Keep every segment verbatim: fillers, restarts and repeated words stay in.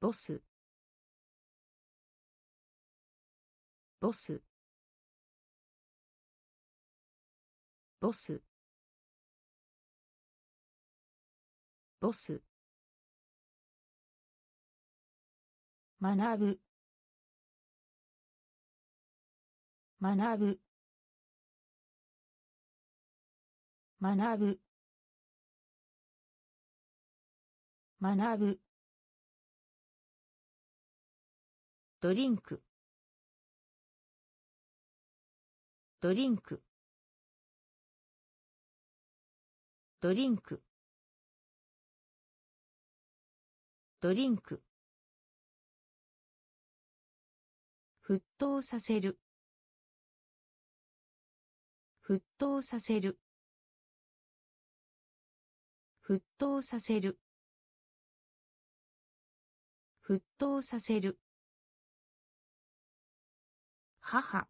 ボスボスボスボス学ぶ学ぶ学ぶ学ぶドリンクドリンクドリンクドリンク沸騰させる沸騰させる沸騰させる沸騰させる母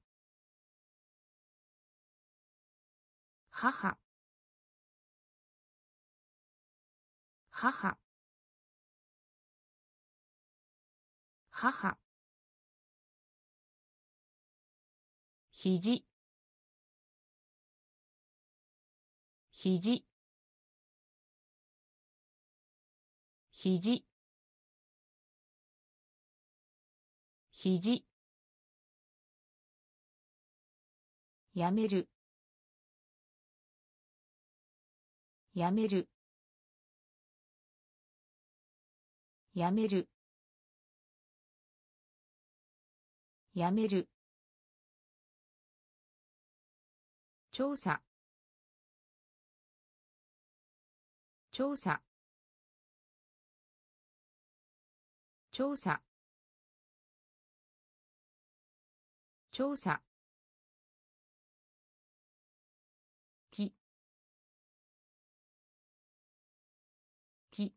母母母肘肘肘肘やめるやめるやめるやめる調査調査調査調査きき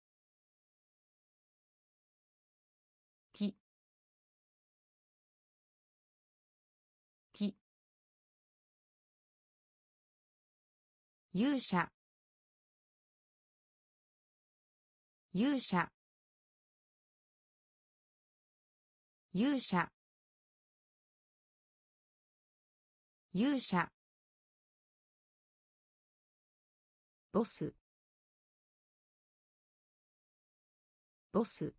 きき勇者勇者勇者勇者ボスボス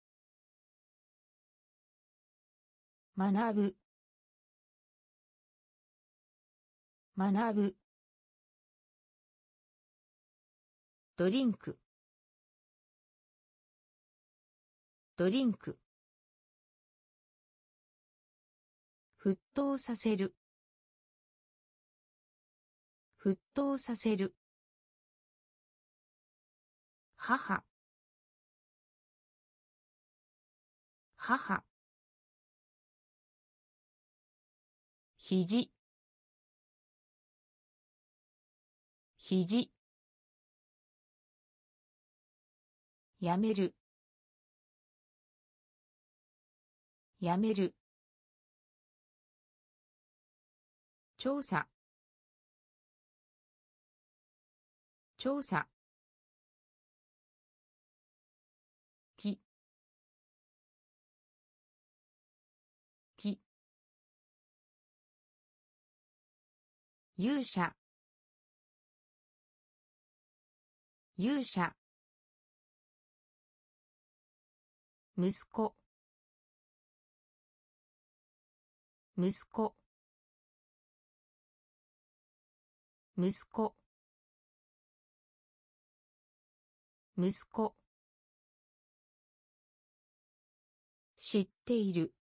学ぶ学ぶドリンクドリンク沸騰させる沸騰させる母母肘肘やめるやめる調査調査きき勇者勇者息子息子息子息子知っている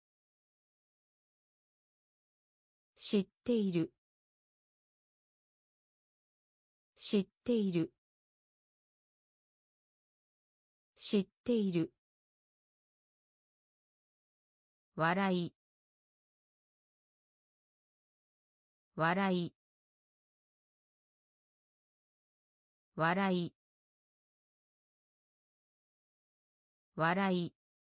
知っている知っている知っている笑い笑い笑い笑い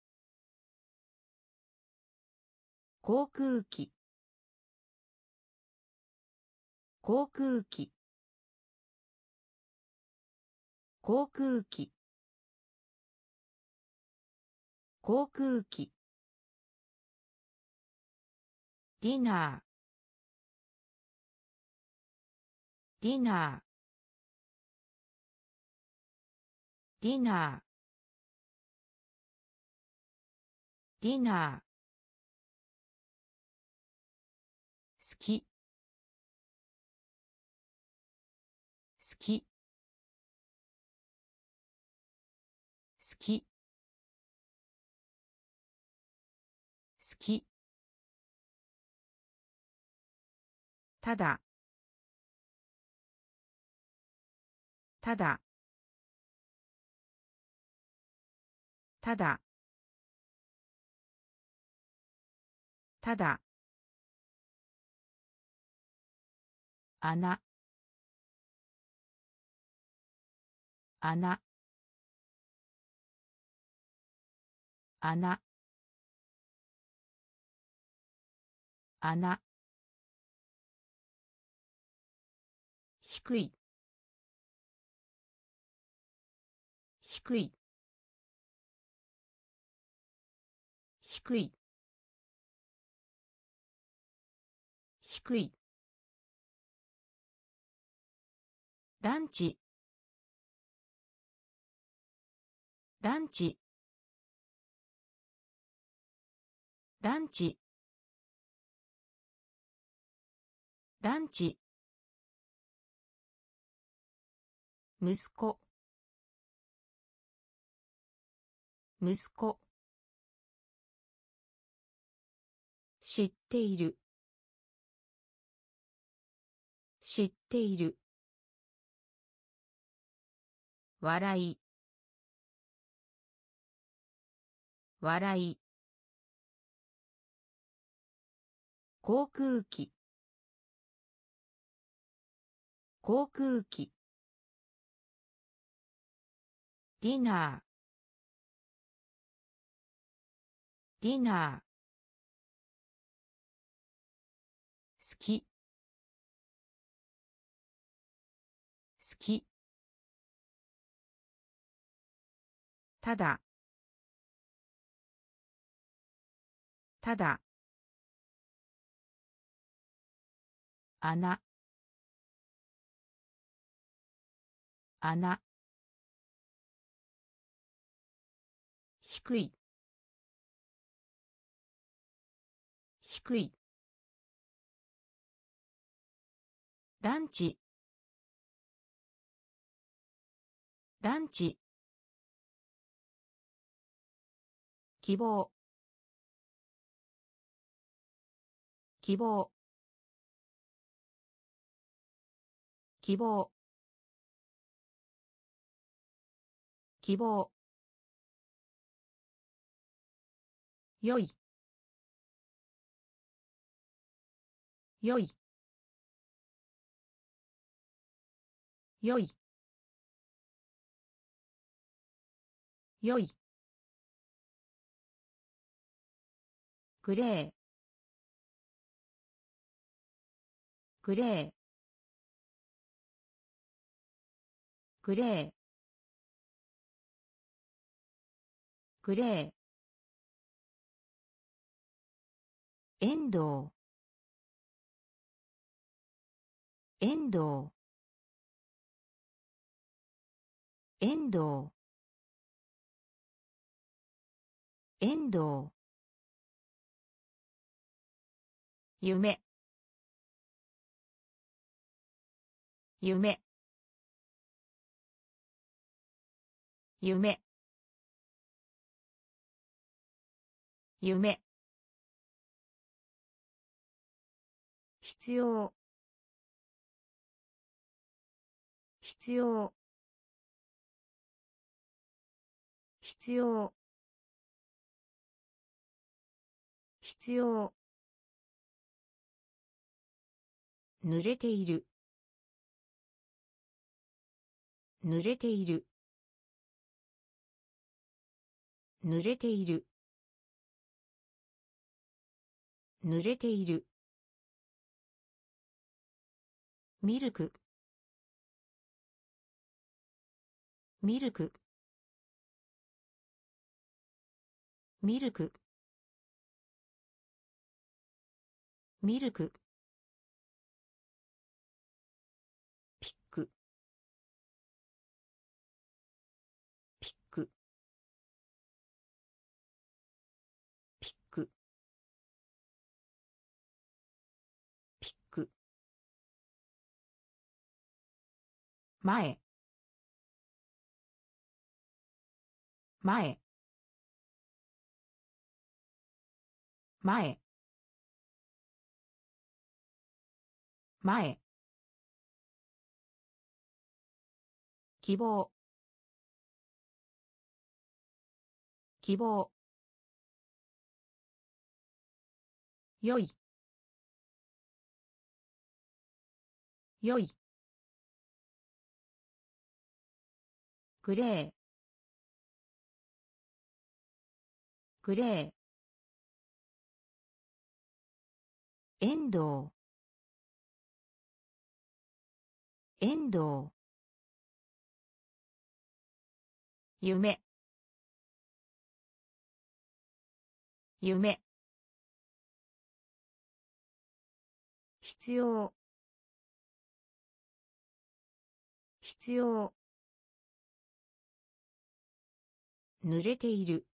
航空機航空機航空機航空機ディナーディナーディナーディナー好き好き好き好きただただただただ穴穴穴穴低い低い低い低いランチランチランチランチ息子息子知っている知っている笑い笑い航空機航空機ディナーディナー好き好きただただ穴穴低い低いランチランチ希望希望希望希望よいよいよいよいグレーグレーグレーグレーエンドウエンドウエンドウエンドウ夢夢夢夢必要必要必要必要濡れている濡れている濡れている濡れているミルクミルクミルクミルクピックピックピックピック前前前前希望希望よいよいグレーグレー遠藤遠藤夢夢必要必要濡れている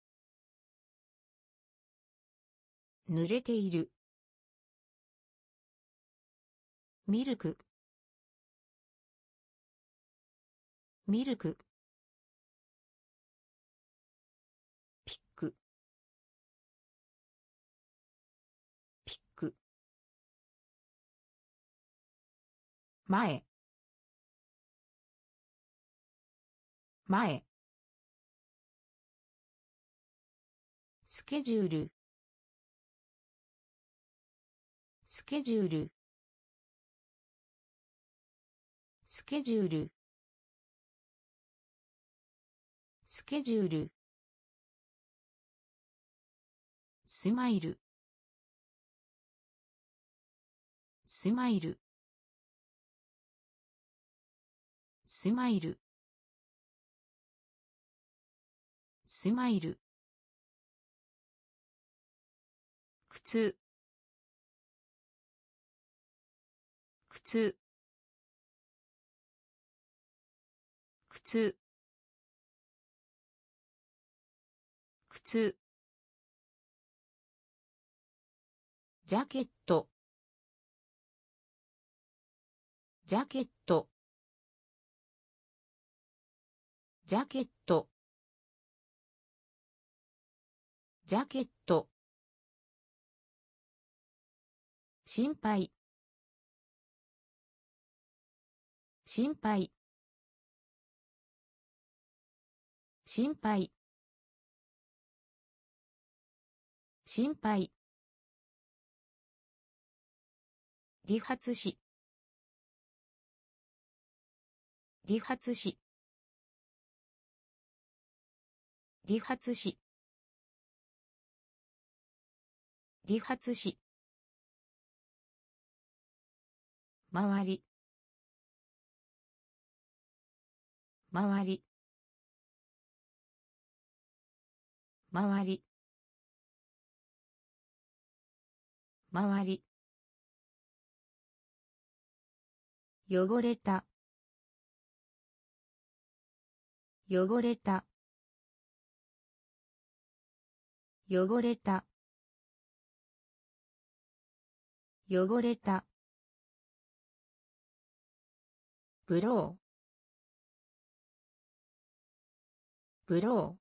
濡れているミルクミルクピックピック前前スケジュールスケジュールスケジュールスケジュールスマイルスマイルスマイルスマイル靴靴靴靴ジャケットジャケットジャケットジャケット心配心配心配心配理髪師理髪師理髪師理髪師周り周り周り周り汚れた汚れた汚れた汚れたブローブロー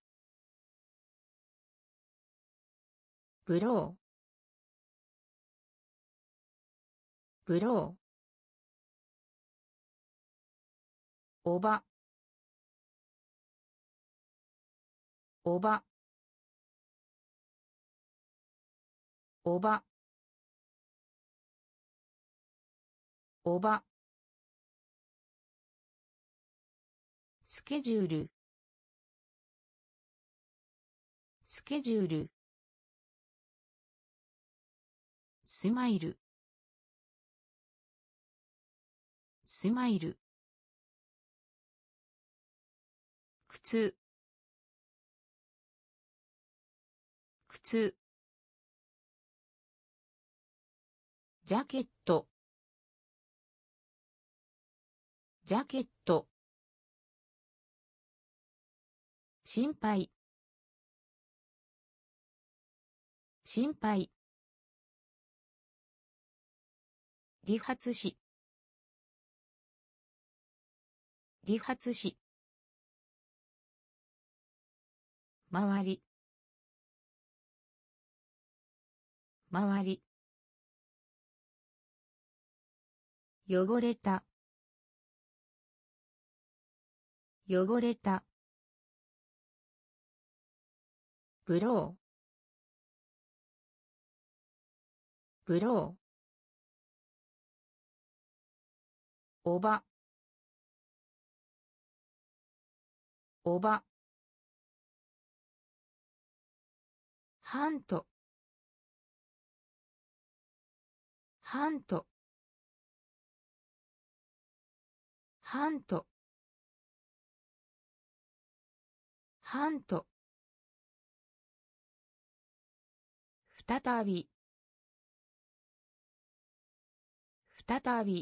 ブローブローおばおばおばおばスケジュールスケジュールスマイルスマイル靴靴ジャケットジャケット心配心配理髪師理髪師周り周り汚れた汚れたブローブローおばおばハントハントハントハント再び再び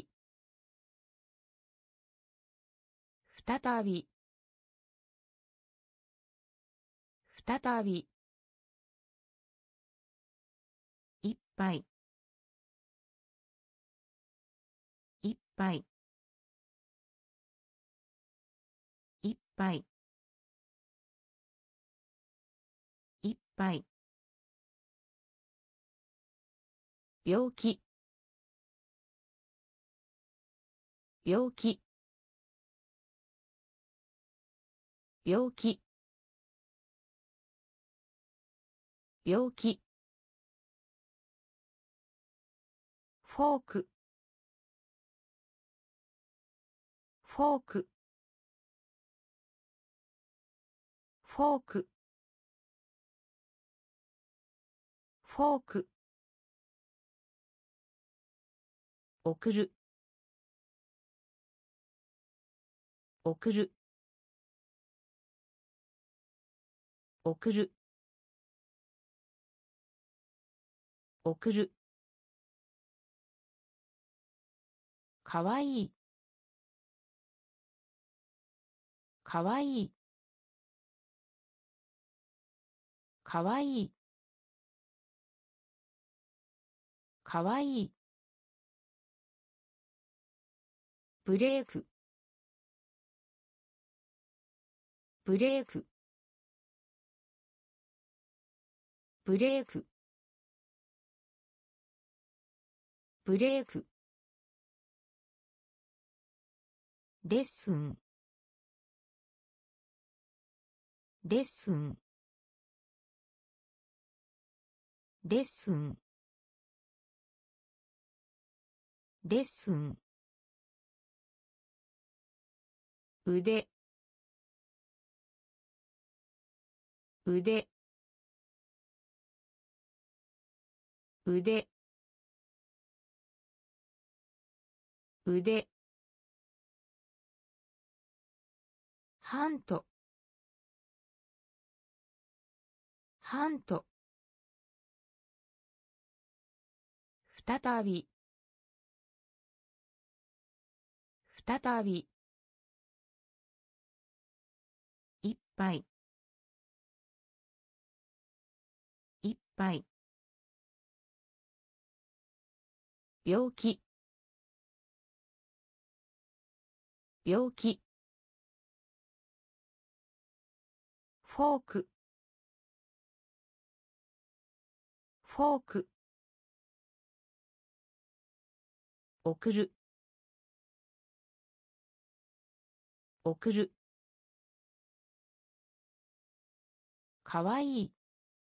再び再びいっぱいいっぱいいっぱいいっぱい病気病気病気病気フォークフォークフォークフォーク送る送る送る送るかわいいかわいいかわいいかわいいブレークブレークブレークブレークレッスンレッスンレッスンレッスン腕腕腕腕ハントハント再び再びいっぱいいっぱい病気病気フォークフォーク送る送るかわいい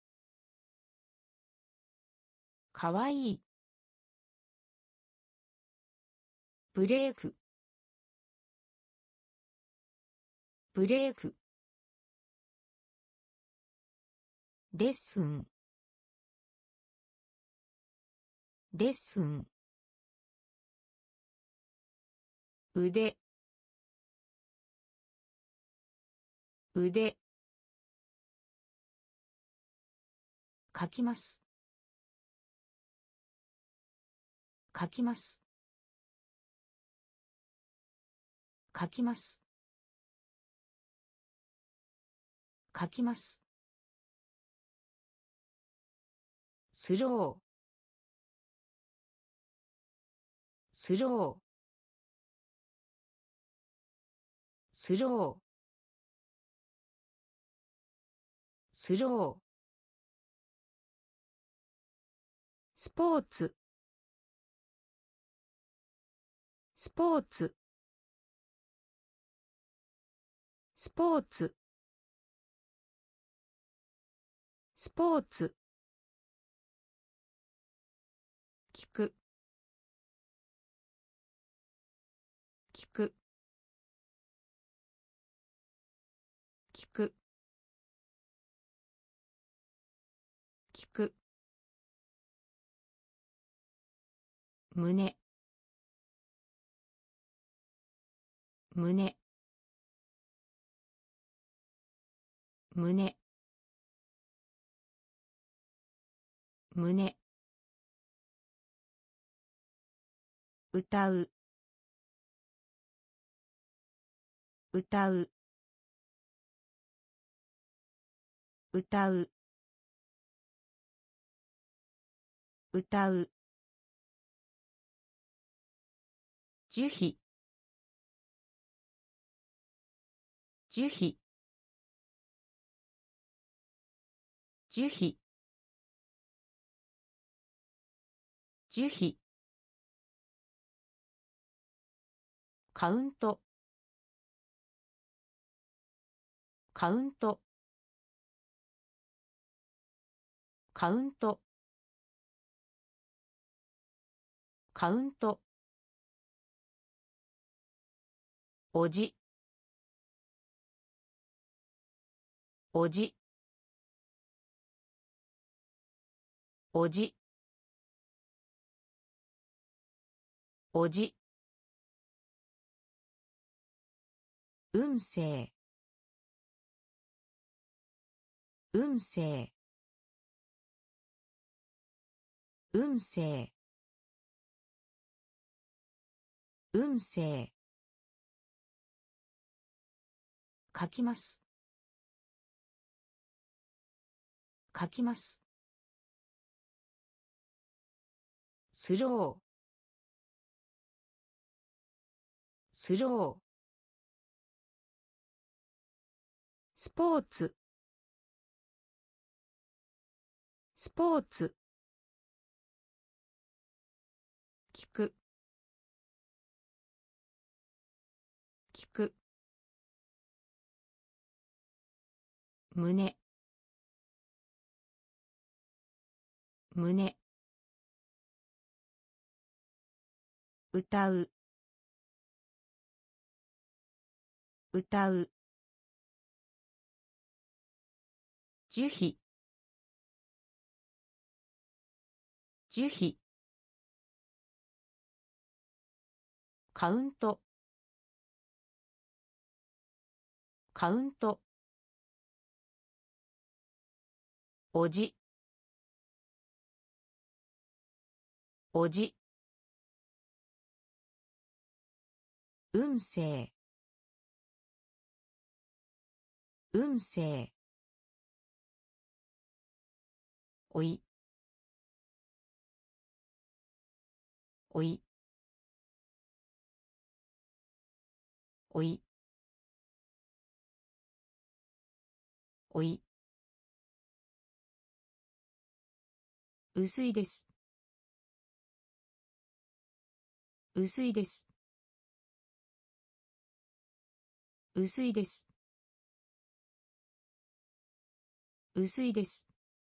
かわいいブレークブレークレッスンレッスン腕腕書きます書きます書きます書きますスロースロースロースロースポーツスポーツスポーツスポーツ聞く聞く聞く聞く胸胸胸胸歌う歌う歌う歌う樹皮樹皮樹皮樹皮カウントカウントカウントカウントおじおじおじおじ運勢運勢運勢運勢書きます書きますスロースロースポーツスポーツ聞く聞く胸胸歌う歌う樹皮樹皮カウントカウントおじおじ運勢運勢おいおいおいおい薄いです薄いです薄いです薄いです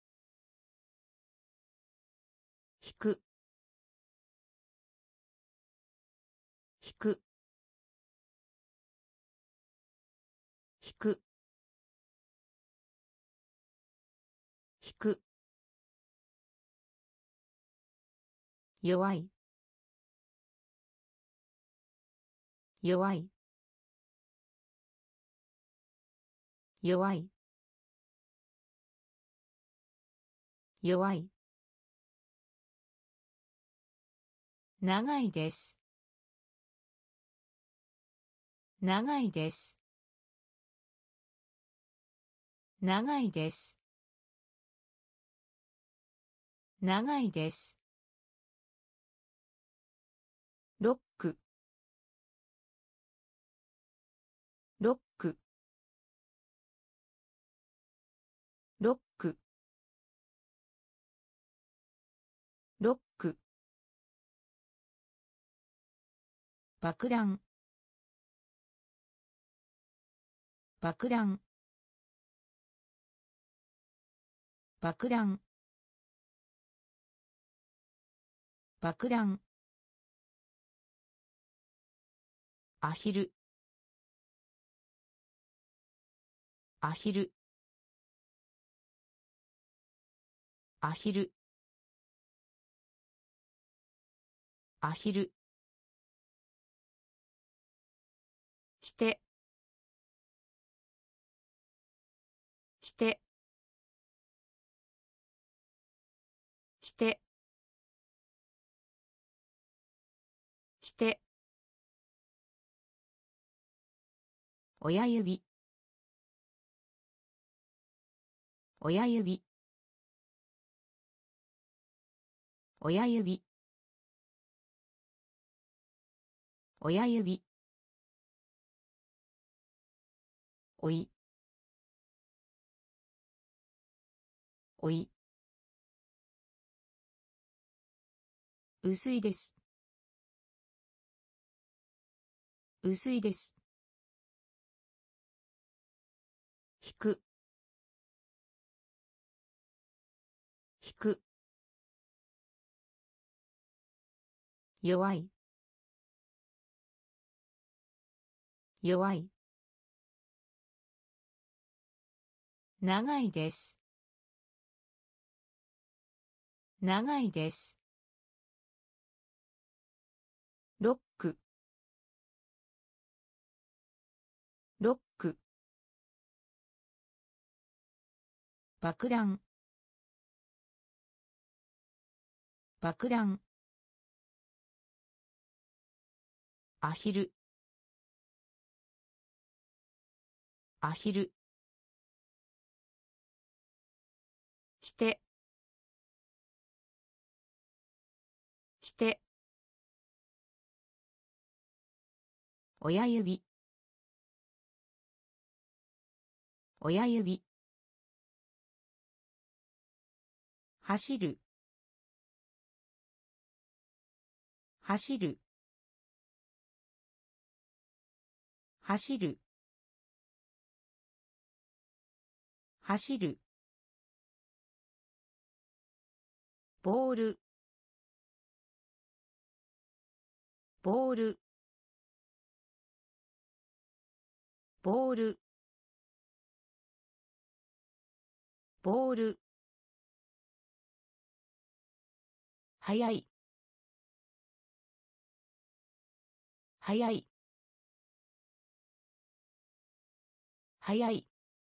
引く引く引く引く弱い弱い弱い弱い。長いです。長いです。長いです。長いです。ロック。ロック。ロック。ロック。爆弾。爆弾。爆弾。爆弾。アヒル。アヒル。アヒル。アヒル。きて。きて。きて。きて。親指。親指。親指。親指。おい。おい。薄いです。薄いです。引く。引く。弱い。弱い。長いです。長いです。ロック。ロック。爆弾。爆弾。アヒル。アヒル。きて。きて。親指。親指。走る。走る。走る。走る。ボール。ボール。ボール。ボール。速い。速い。速い。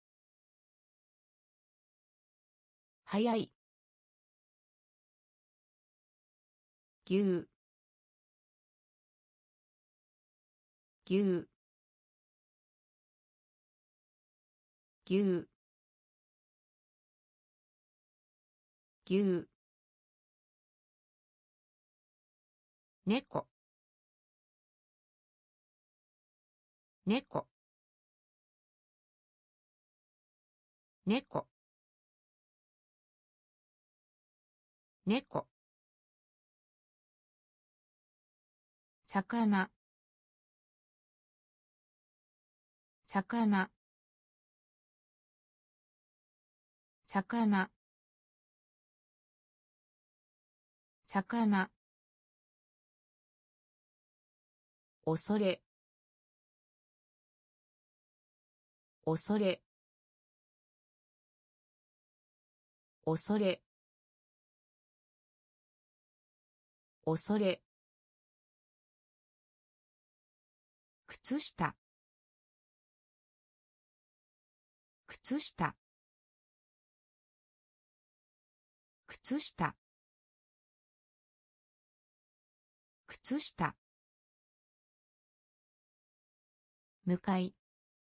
速い。牛。牛。牛。牛。猫。猫。猫。猫。魚。魚。魚。魚。恐れ。恐れ。恐れ。恐れ。靴下。靴下。 靴下靴下向かい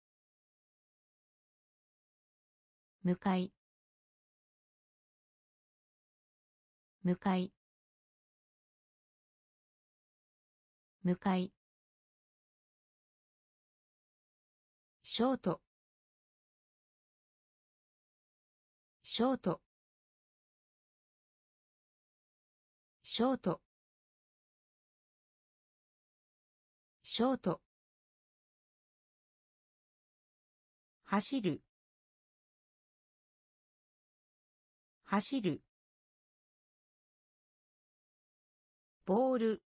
向かい向かい向かいショートショートショートショート走る走るボール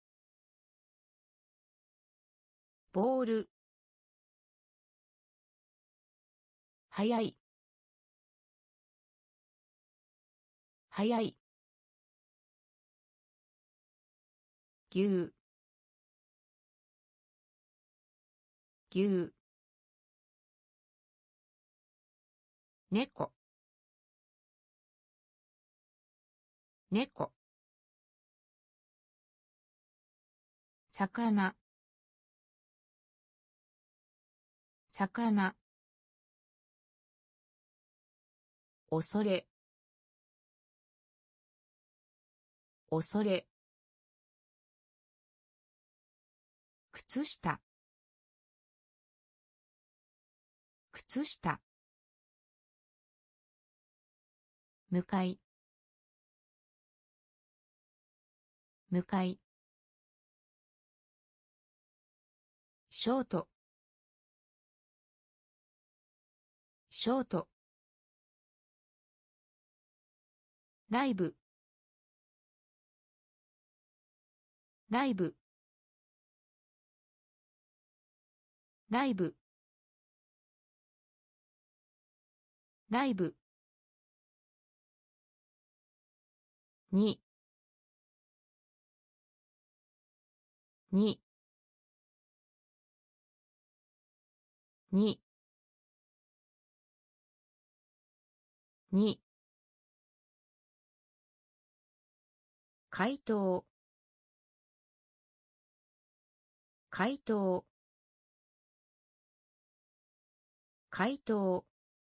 ボール速い速い牛牛猫猫魚魚恐れ恐れ靴下靴下向かい向かいショートショートライブライブライブライブにににに回答回答回答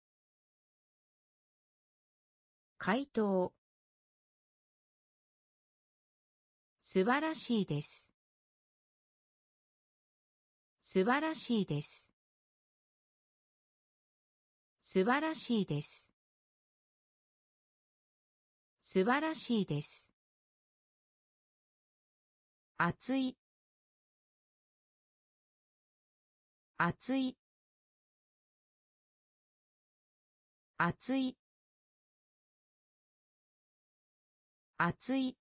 回答素晴らしいです素晴らしいです素晴らしいです素晴らしいです暑い暑い暑い暑い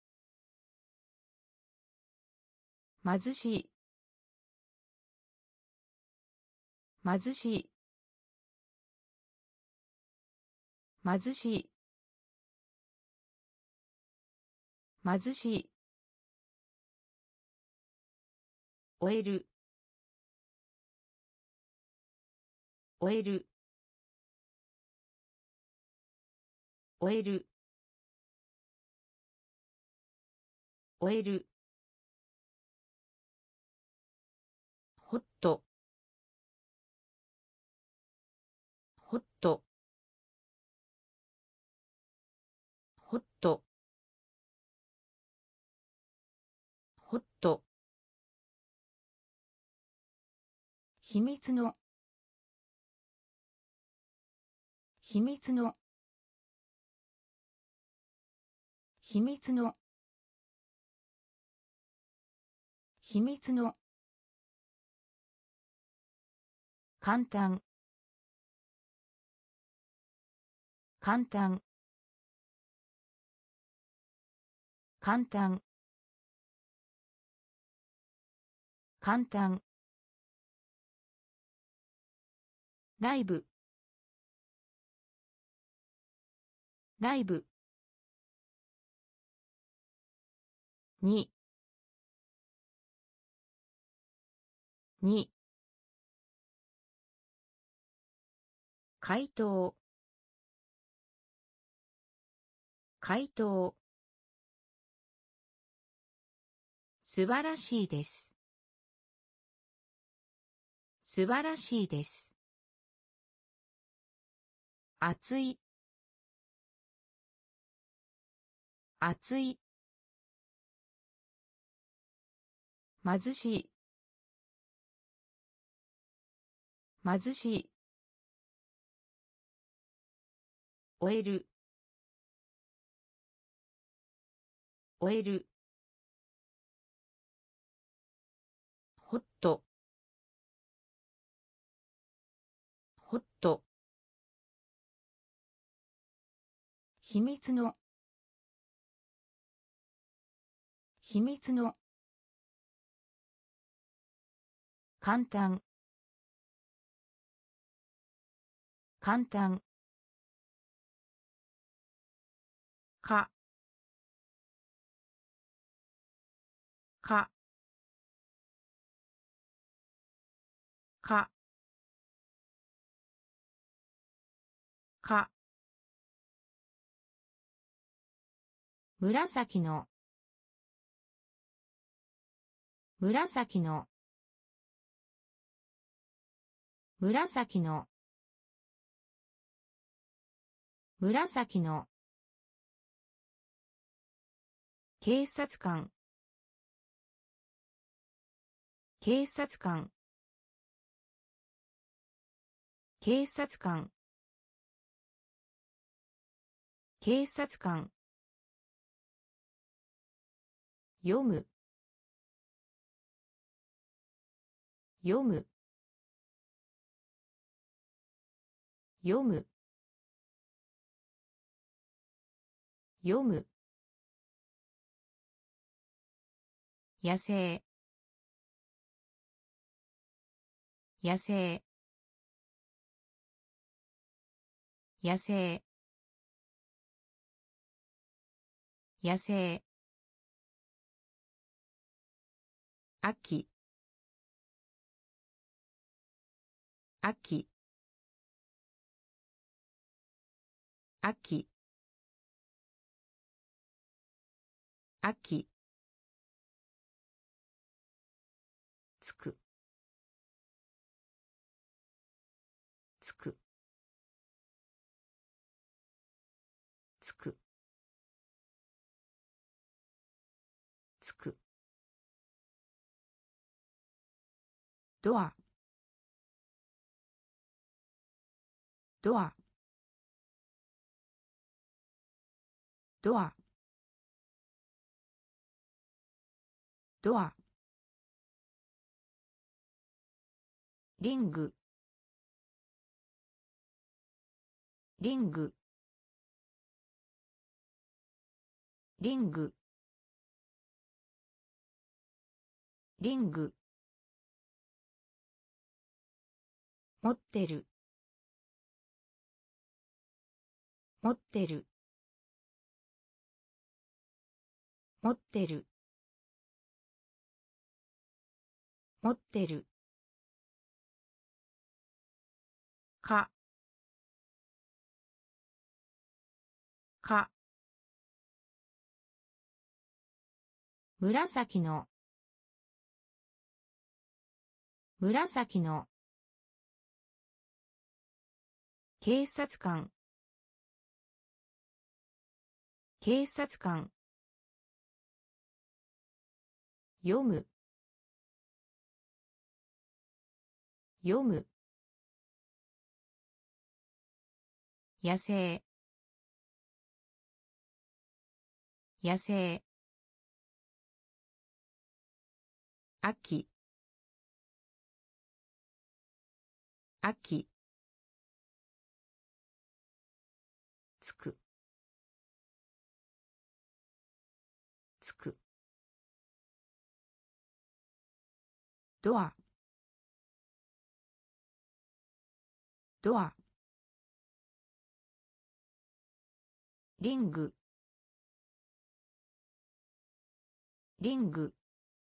貧しい貧しい貧しい貧しい終える終える終える終えるホットホットホットホット秘密の秘密の秘密の秘密の簡単簡単簡単簡単ライブライブにに回答回答。素晴らしいです。素晴らしいです。暑い。暑い。貧しい。貧しい。終える。終える。ホット。ホット。秘密の。秘密の。簡単。簡単。か。か。か。か。紫の。紫の。紫の。紫の。警察官。警察官。警察官。警察官。読む。読む。読む。読む。野生。野生。野生。野生。秋。秋。秋。秋。つく。つく。つく。つく。ドア。ドア。ドア。ドア。リング。リング。リング。リング。持ってる。持ってる。持ってる。持ってる。か。か。紫の。紫の。警察官。警察官。読む。読む。野生。野生。秋。秋。つく。つく。ドア。ドア。リング。リング。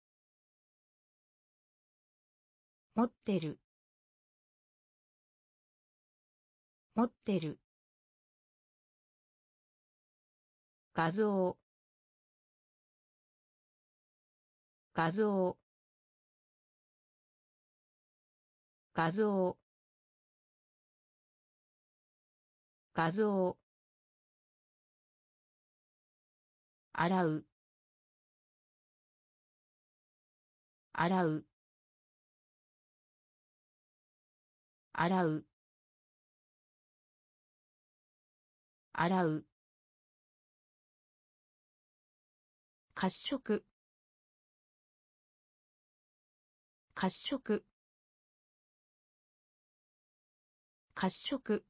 持ってる。持ってる。 画像画像画像画像洗う洗う洗う洗う褐色褐色褐色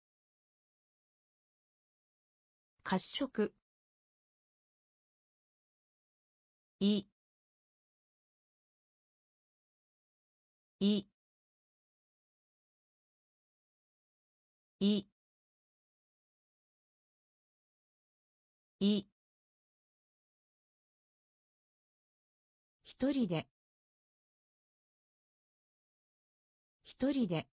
褐色いいいい一人で一人で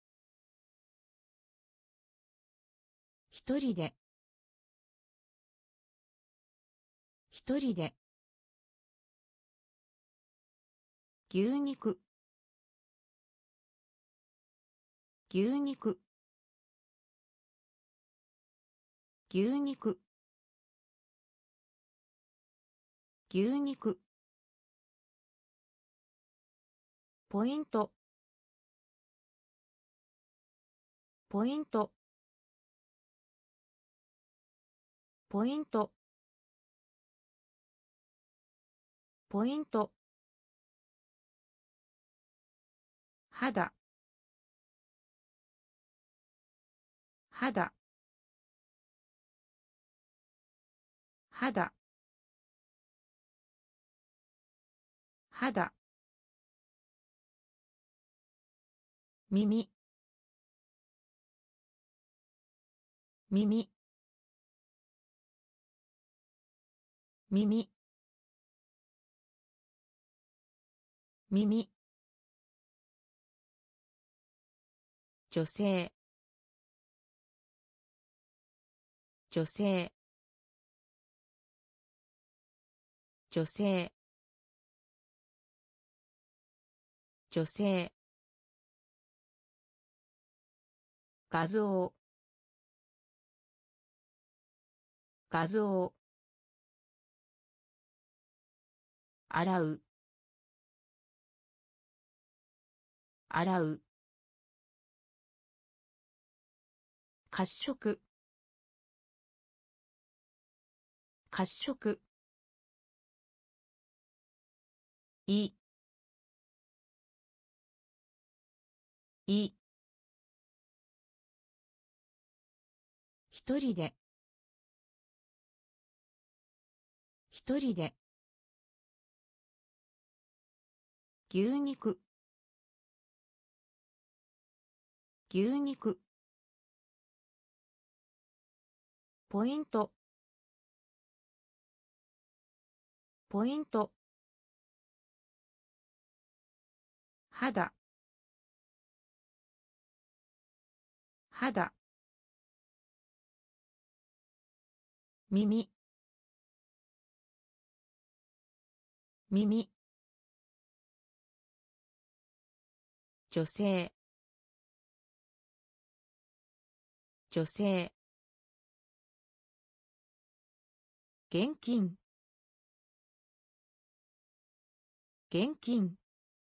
一人で一人で牛肉牛肉牛肉牛肉ポイントポイントポイントポイント肌肌肌肌耳耳耳耳女性女性女性女性画像画像洗う洗う褐色褐色いい一人で一人で牛肉牛肉ポイントポイント肌肌耳耳女性女性現金現金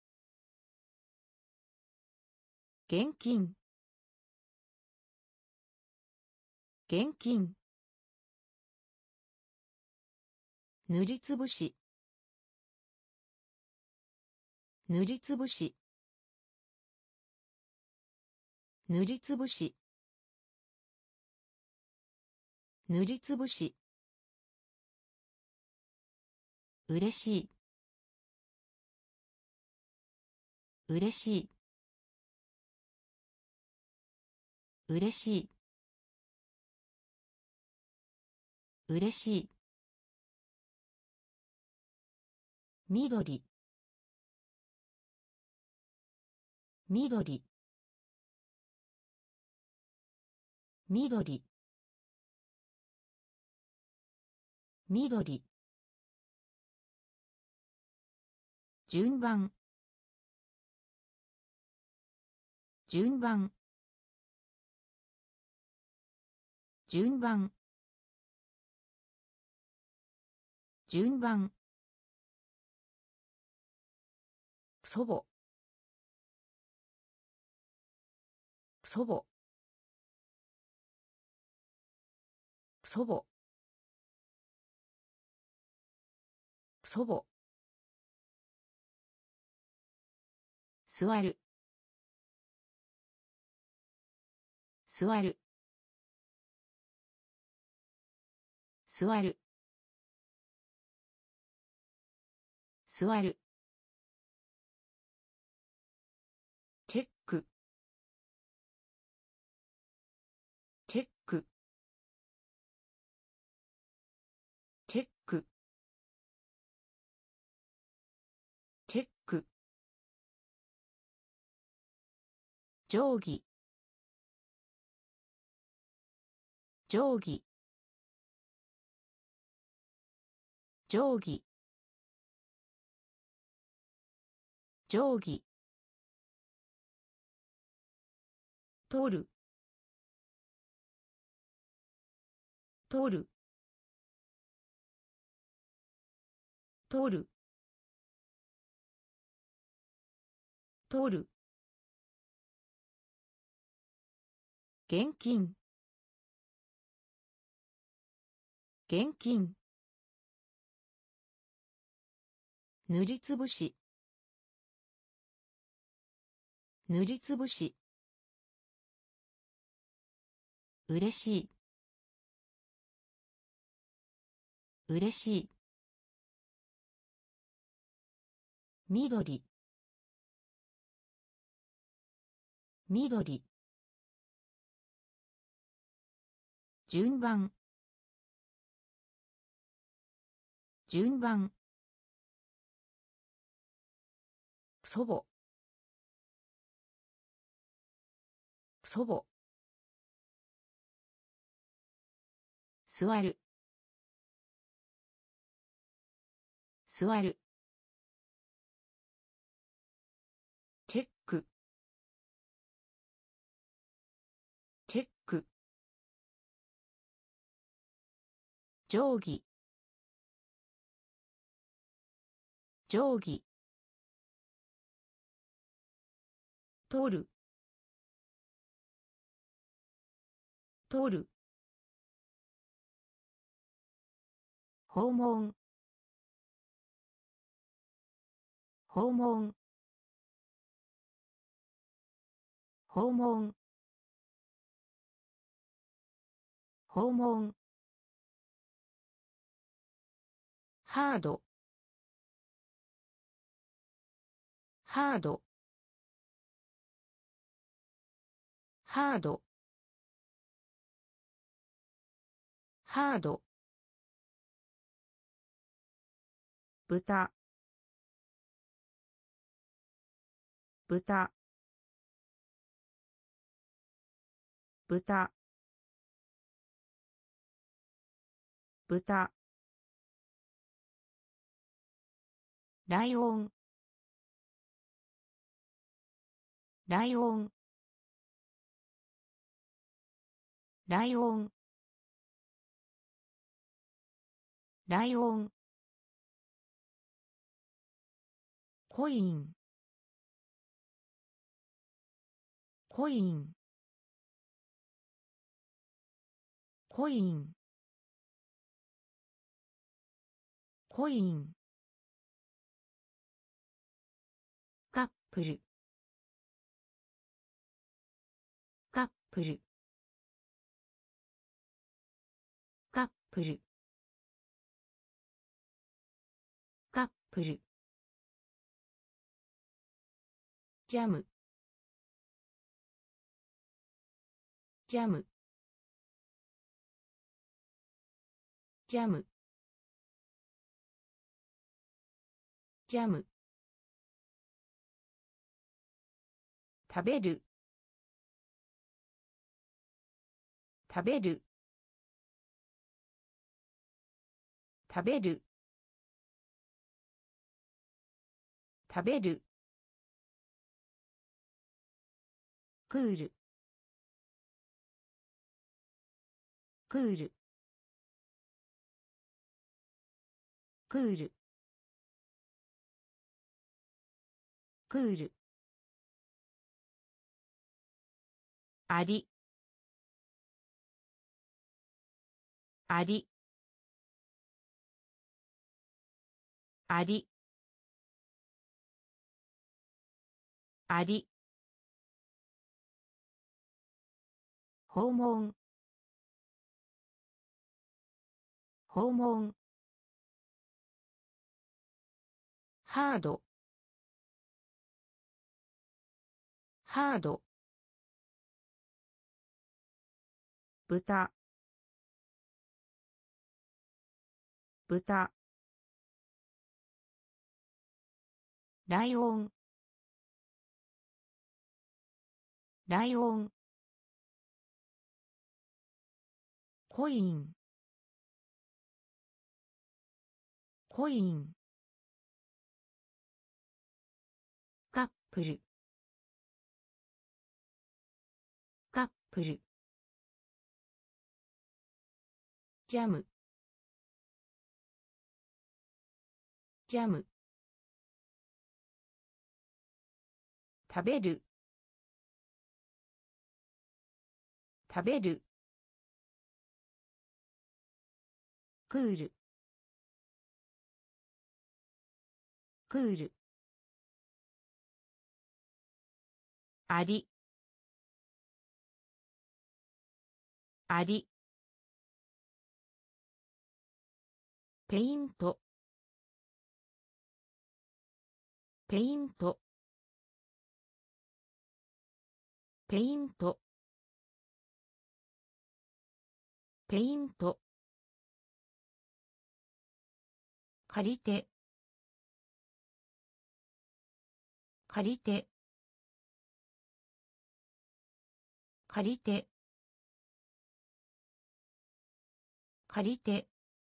現金現金塗りつぶし塗りつぶし塗りつぶし塗りつぶし嬉しい嬉しい嬉しい嬉しい緑緑緑緑、順番、順番、順番、順番、祖母、祖母、祖母、祖母、座る、座る、座る、座る、チェック、チェック、チェック、チェック、定規、定規、定規、定規、取る、取る、取る、取る、現金、現金、塗りつぶし、塗りつぶし、嬉しい、嬉しい、緑、緑、順番、順番、祖母、祖母、座る、座る、チェック、チェック、定規、定規、取る、取る、訪問、訪問、訪問、訪問、ハード、ハード、ハード、ハード、豚、豚、豚、豚、ライオン、ライオン、ライオン、ライオン、コイン、コイン、コイン、コイン、カップル、カップル、カップル、カップル、ジャム、ジャム、ジャム、ジャム、食べる、食べる、 食べる食べるクールクールクールクールありありありあり訪問訪問ハードハード豚豚ライオンライオンコインコインカップルカップルジャムジャム食べる食べるクールクールありありペイントペイントペイントペイント借りて借りて借りて借りて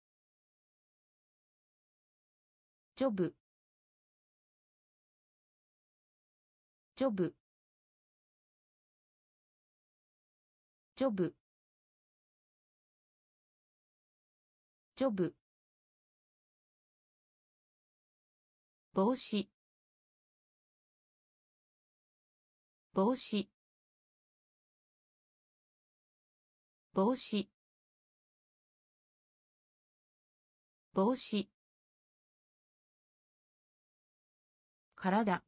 ジョブジョブジョブジョブ帽子帽子帽子帽子体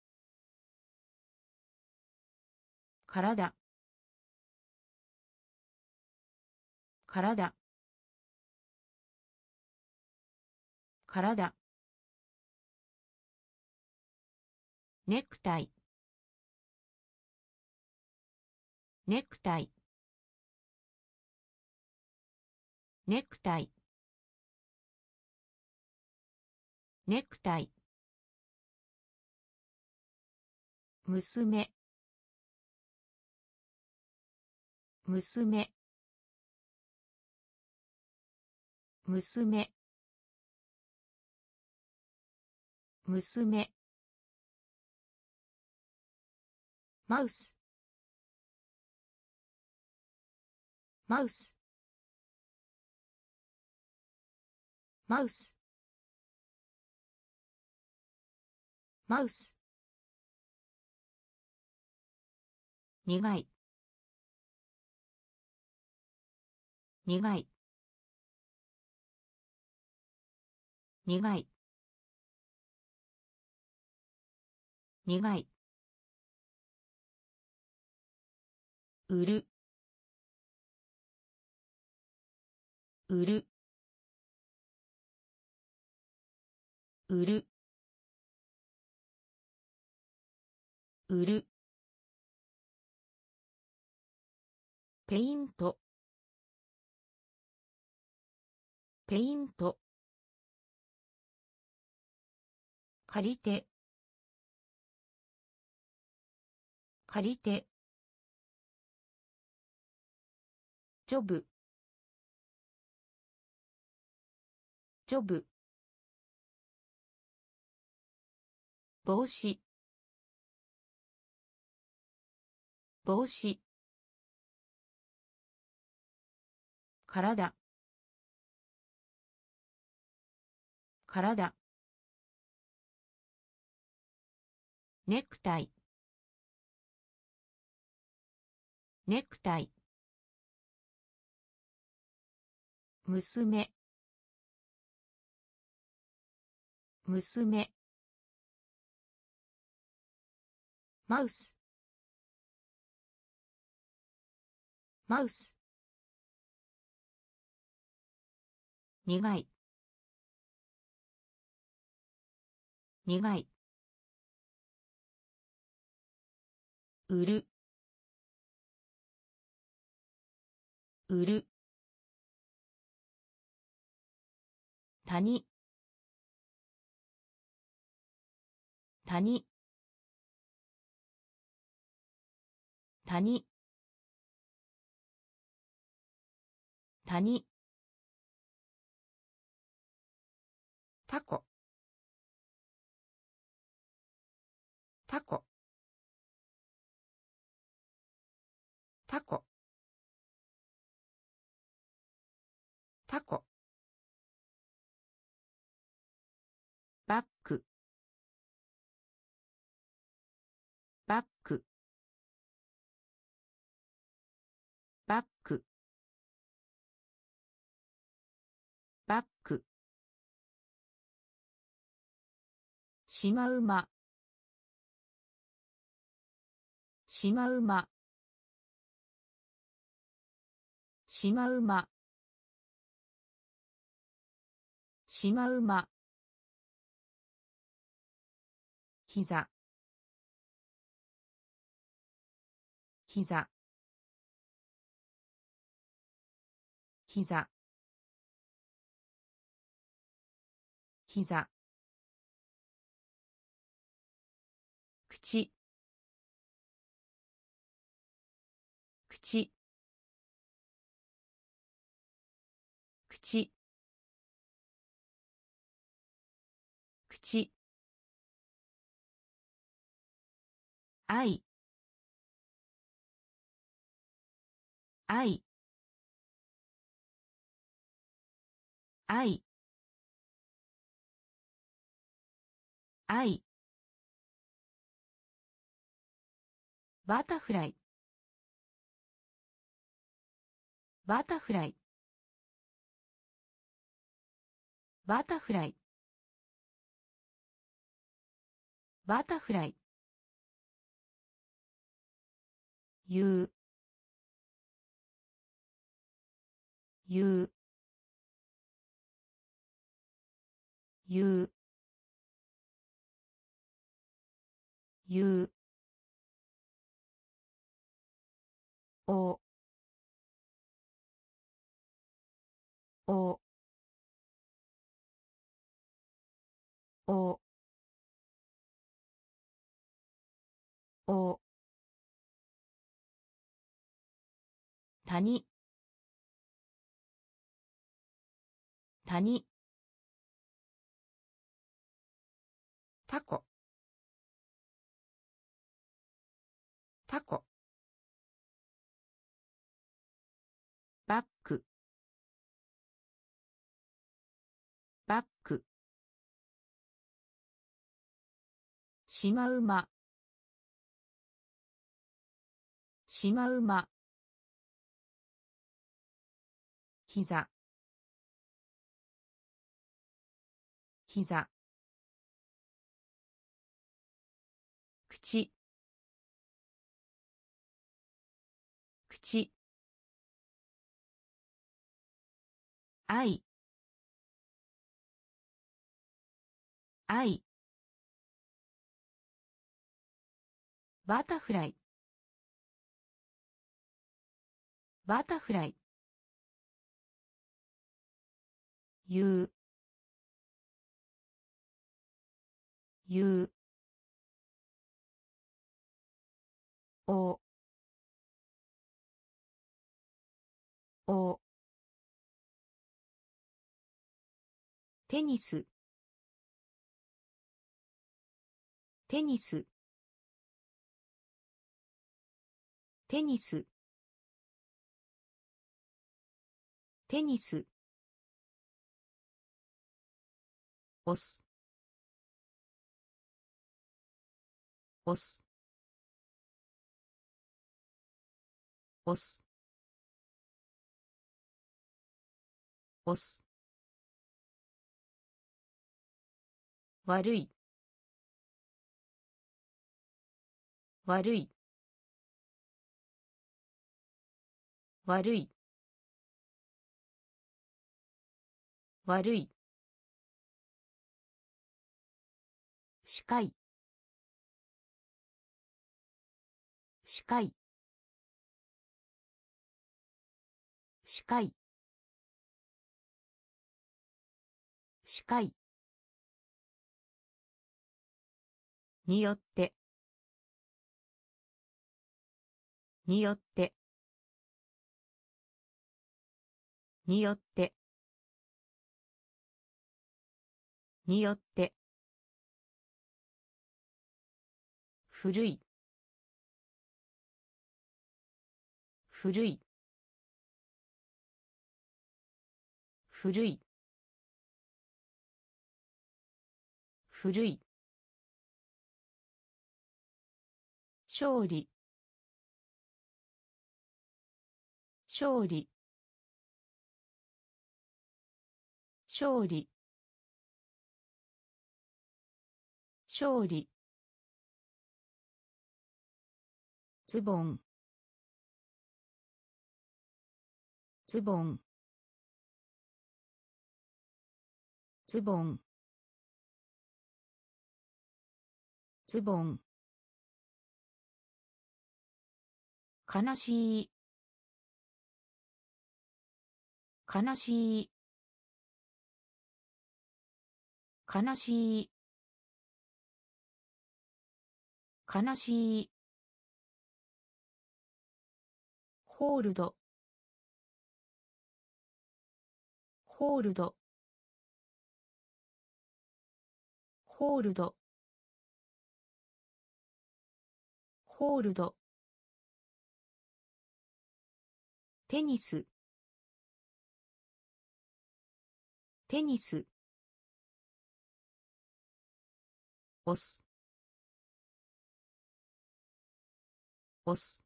体体体ネクタイネクタイネクタイネクタイ娘娘娘娘マウスマウスマウスマウス苦い苦い苦い苦い売る売る売る売るペイントペイント借りて借りてジョブジョブ帽子帽子体体ネクタイネクタイ娘娘マウスマウス苦い苦い売る売る谷谷谷谷タコタコタコタコバックバックバックバックシマウマシマウマシマウマシマウマ膝膝膝膝口口口口愛愛愛愛バタフライバタフライバタフライバタフライ言う言う言う言うおおおお谷谷タコタコバックバックシマウマシマウマ膝膝口口愛愛バタフライバタフライ言う言うおおテニステニステニステニス押す押す押す押す悪い悪い悪い悪い視界視界視界視界によってによってによってによって古い古い古い古い勝利勝利勝利勝利ズボンズボンズボンズボン悲しい悲しい悲しい悲しいホールドホールドホールドホールドテニステニス押す押す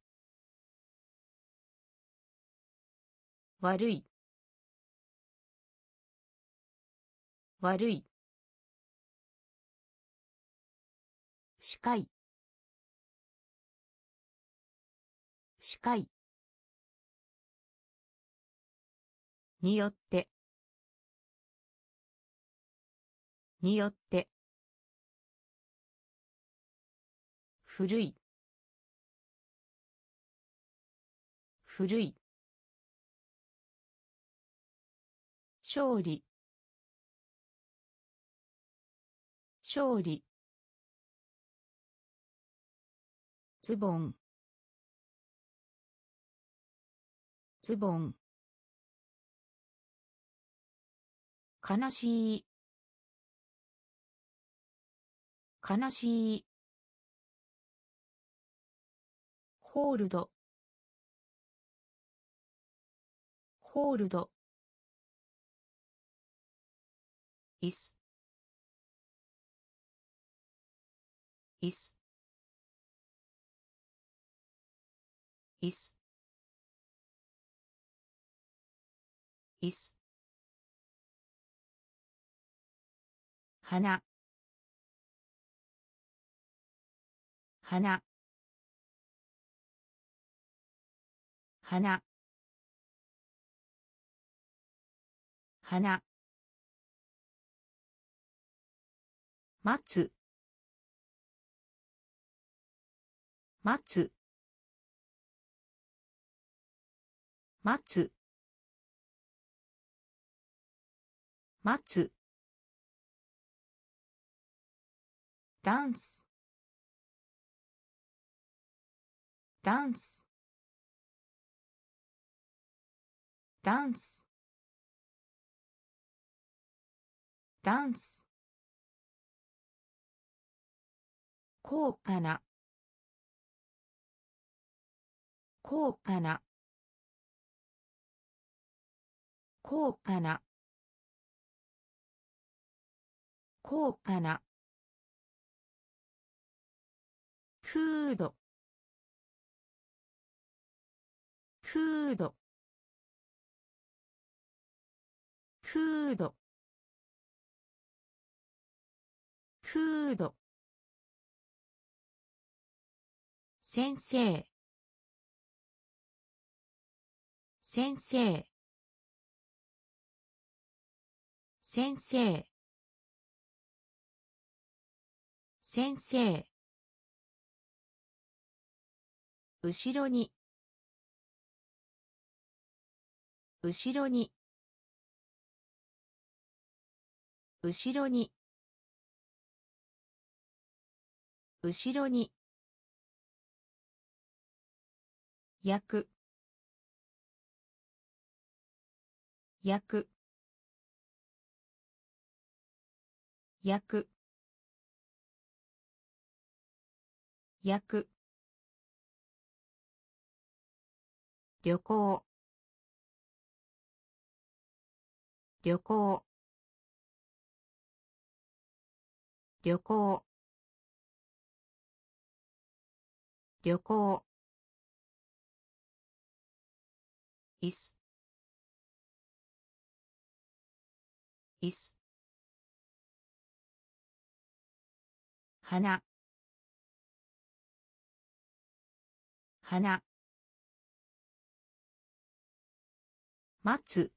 悪い悪い視界視界によってによって古い古い勝利勝利ズボンズボン悲しい悲しいホールドホールドいすいすいすいす花花花花待つ待つ待つ待つダンスダンスダンスダンス高価な高価な高価な高価なフードフードフードフード先生先生先生先生後ろに後ろに後ろに後ろに焼く焼く焼く焼く旅行旅行旅行旅行いすいす花花待つ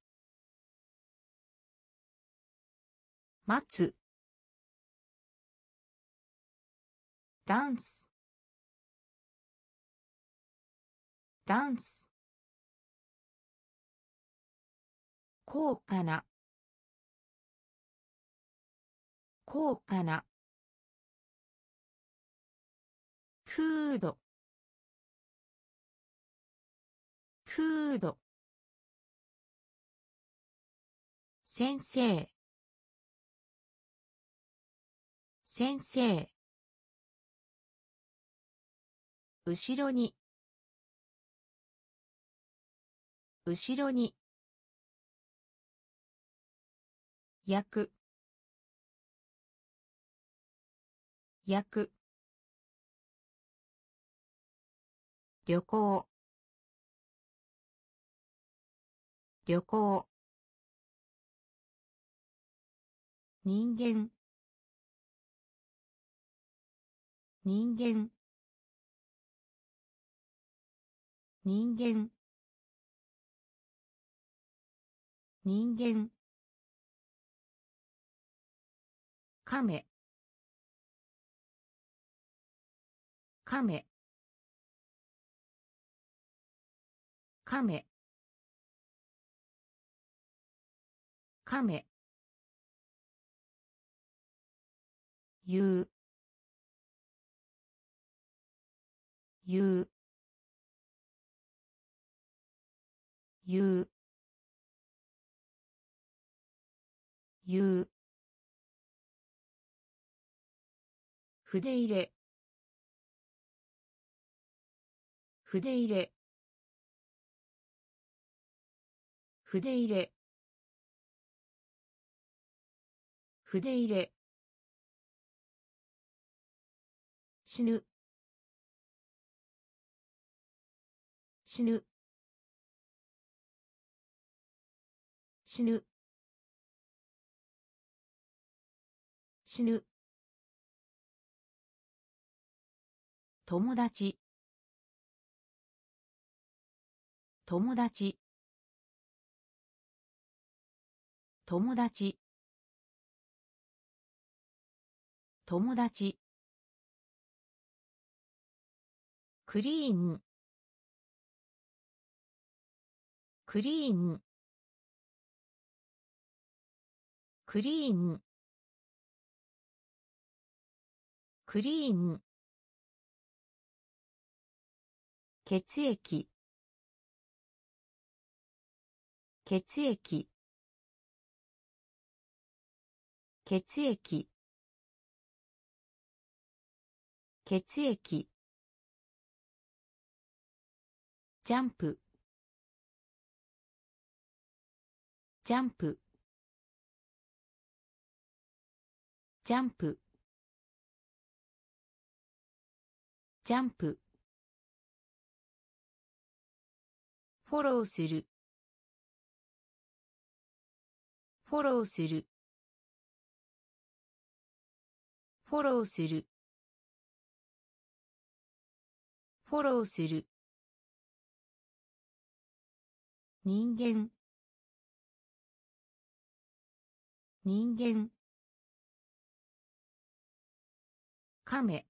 待つダンスダンス高価な高価なフードフード先生先生後ろに後ろに焼く焼く旅行旅行人間人間人間人間亀亀亀亀言う言う言う言う筆入れ筆入れ筆入れ筆入れ死ぬ死ぬ死ぬ死ぬ友達友達友達友達クリーンクリーンクリーンクリーン血液血液血液血液ジャンプジャンプジャンプジャンプフォローするフォローするフォローするフォローする人間人間亀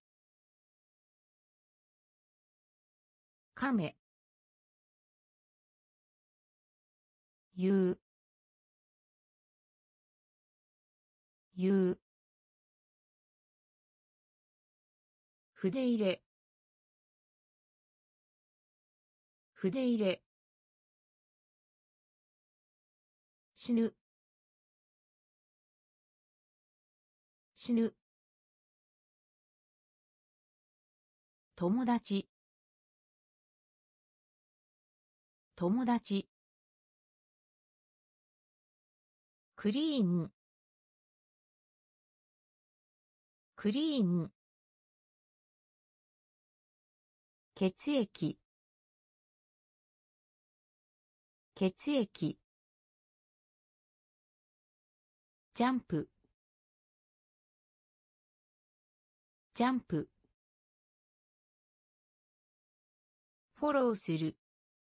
亀言う言う筆入れ筆入れ死ぬ死ぬ友達友達クリーンクリーン血液血液ジャンプジャンプフォローする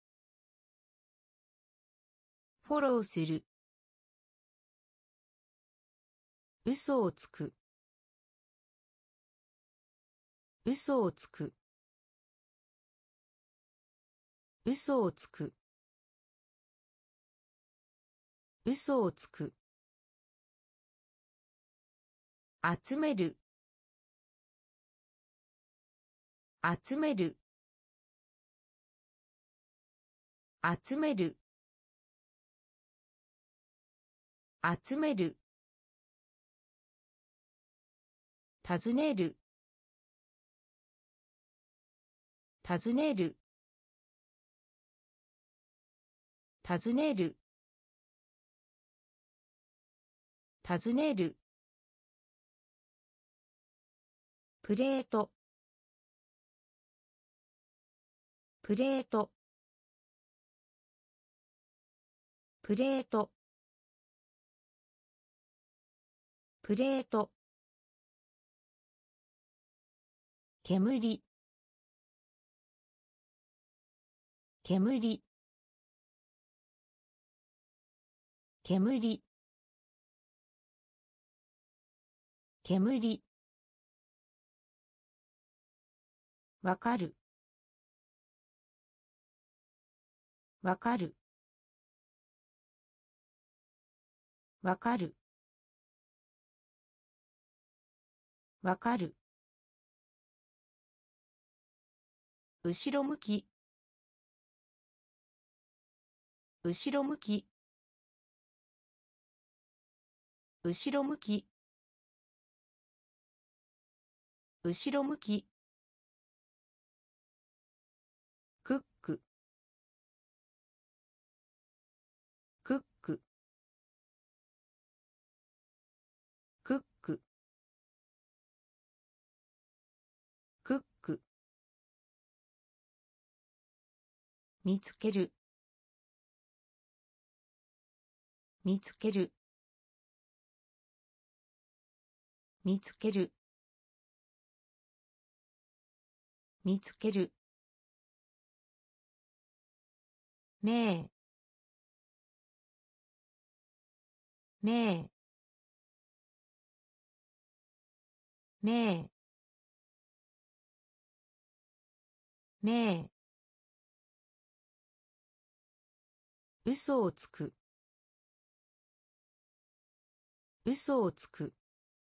フォローする嘘をつく嘘をつく嘘をつく嘘をつく集める集める集める集める尋ねる尋ねる尋ねる尋ねるプレートプレートプレートプレート煙煙煙煙わかるわかるわかるわかる後ろ向き後ろ向き後ろ向き後ろ向きクッククッククッククック見つける見つける見つける見つけるめめめめ嘘をつく嘘をつく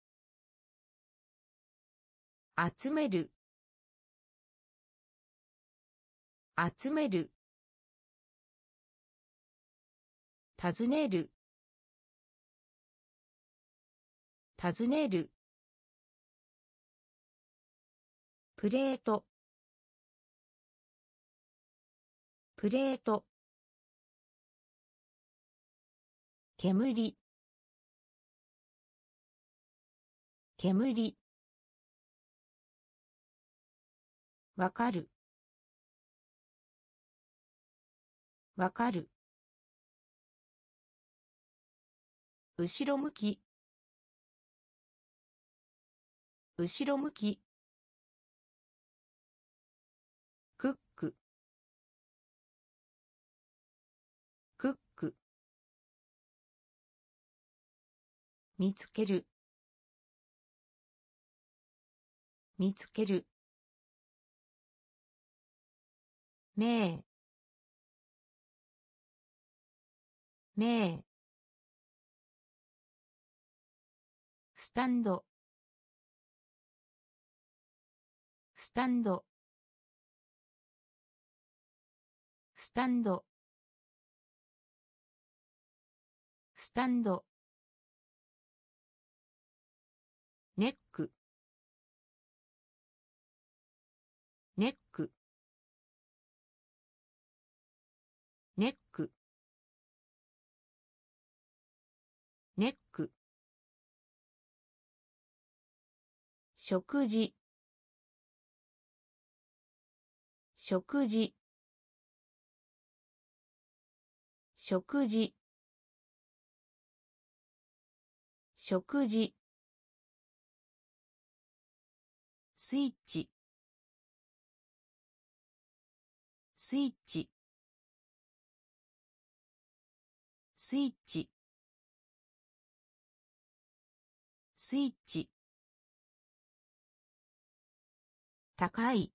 集める集める尋ねる尋ねる。プレート、プレート。煙、煙。わかる、わかる。後ろ向き、後ろ向き。クック、クック。見つける、見つける。名、名。スタンド、スタンド、スタンド、スタンド。ネック、ネック、ネック、ネック。食事、食事、食事、食事。スイッチ、スイッチ、スイッチ、スイッチ。高い、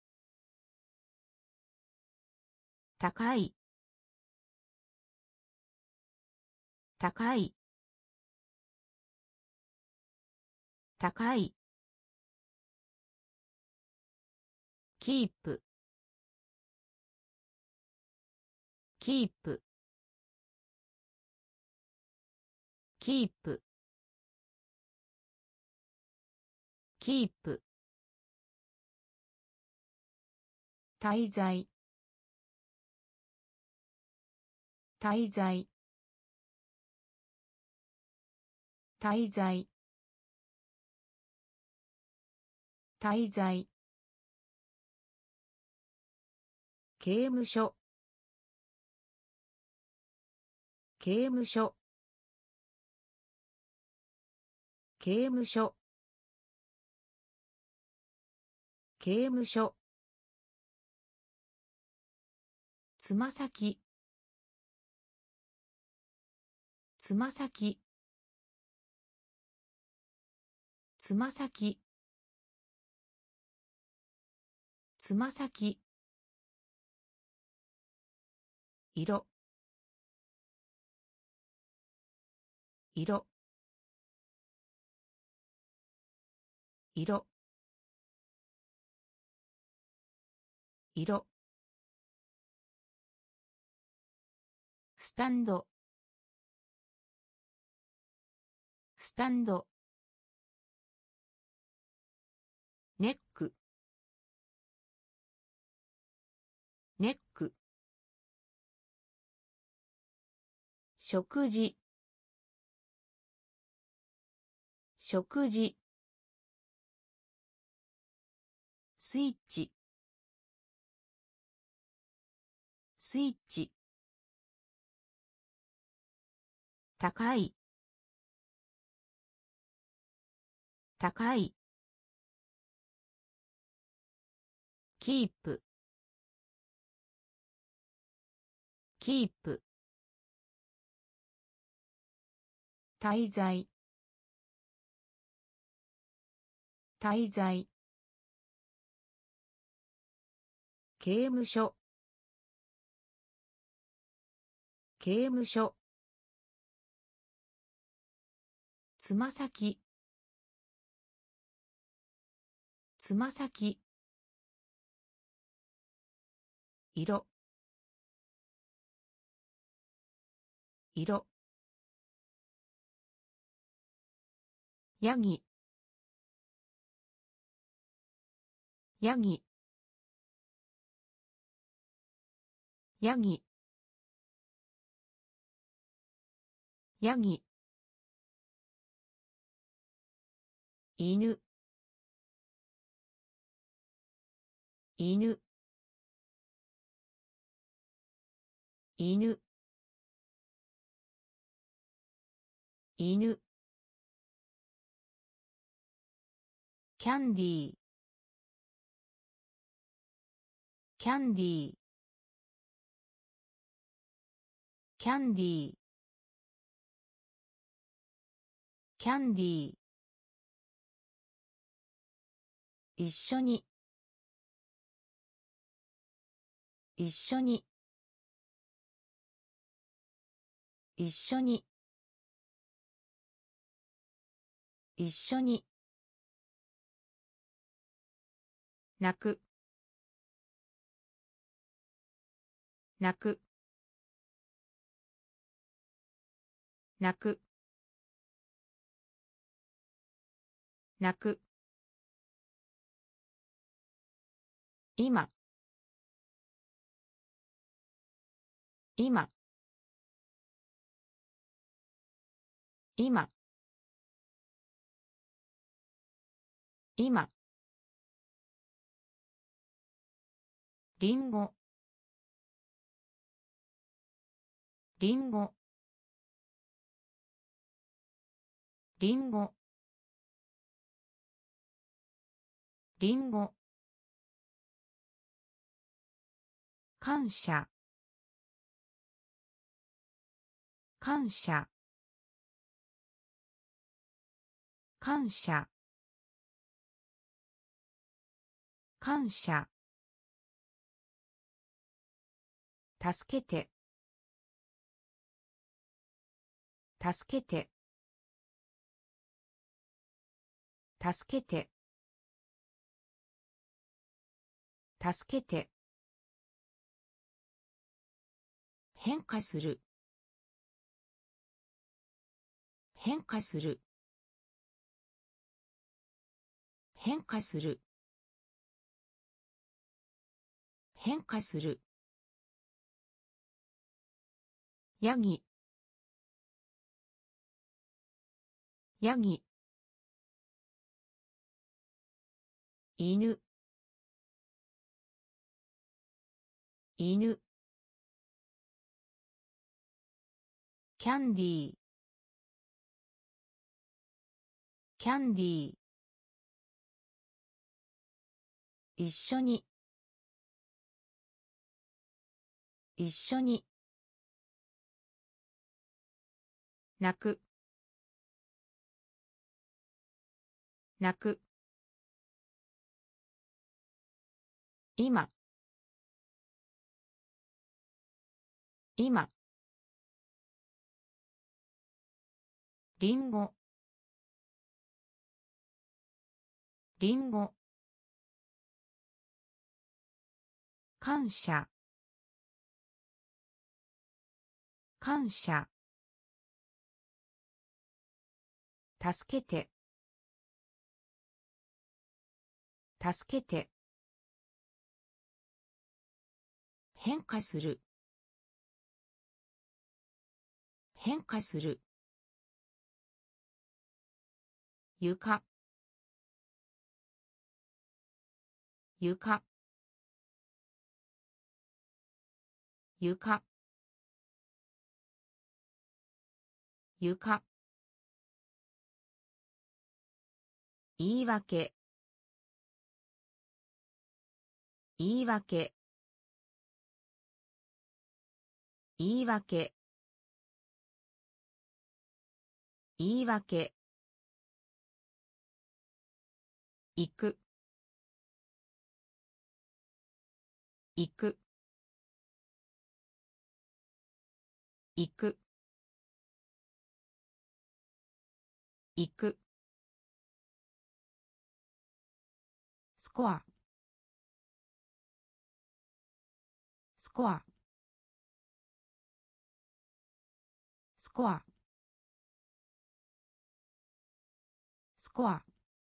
高い、高い、高い。キープ、キープ、キープ、キープ。滞在、滞在、滞在、滞在。刑務所、刑務所、刑務所、刑務所。つま先、つま先、つま先、つま先。色、色、色、色。スタンド、スタンド。ネック、ネック。食事、食事。スイッチ、スイッチ。高い、高い。キープ、キープ。滞在、滞在。刑務所、刑務所。つま先、つま先。色、色。 ヤギヤギヤギヤギ犬犬犬犬キャンディーキャンディーキャンディーキャンディー一緒に一緒に一緒に一緒に泣く泣く泣く泣く今今今今りんごりんごりんごりんご感謝感謝感謝感謝助けて助けて助けて助けて変化する変化する変化する変化するヤギヤギ犬犬キャンディーキャンディー一緒に一緒に泣く泣く今今りんごりんご感謝感謝助けて助けて変化する変化する床床床床言い訳言い訳言い訳言い訳行く行く行く行くスコアスコアスコアスコア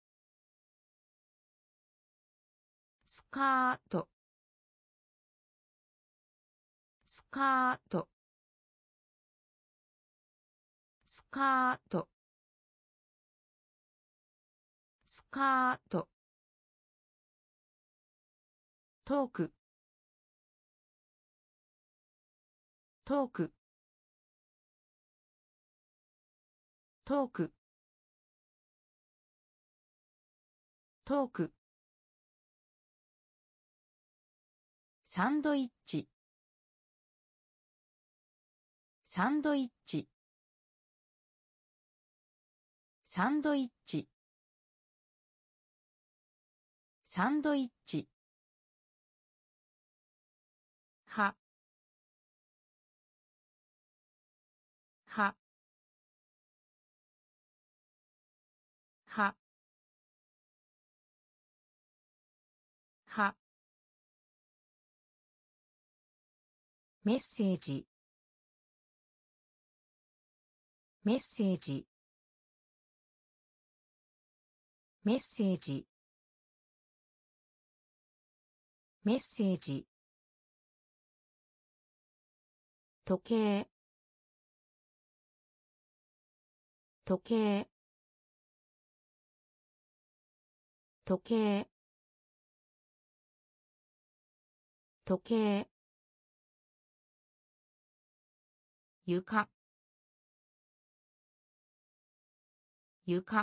スカートスカートスカートスカートトークトークトークトークサンドイッチサンドイッチサンドイッチサンドイッチははははメッセージメッセージメッセージメッセージ時計時計時計時計床床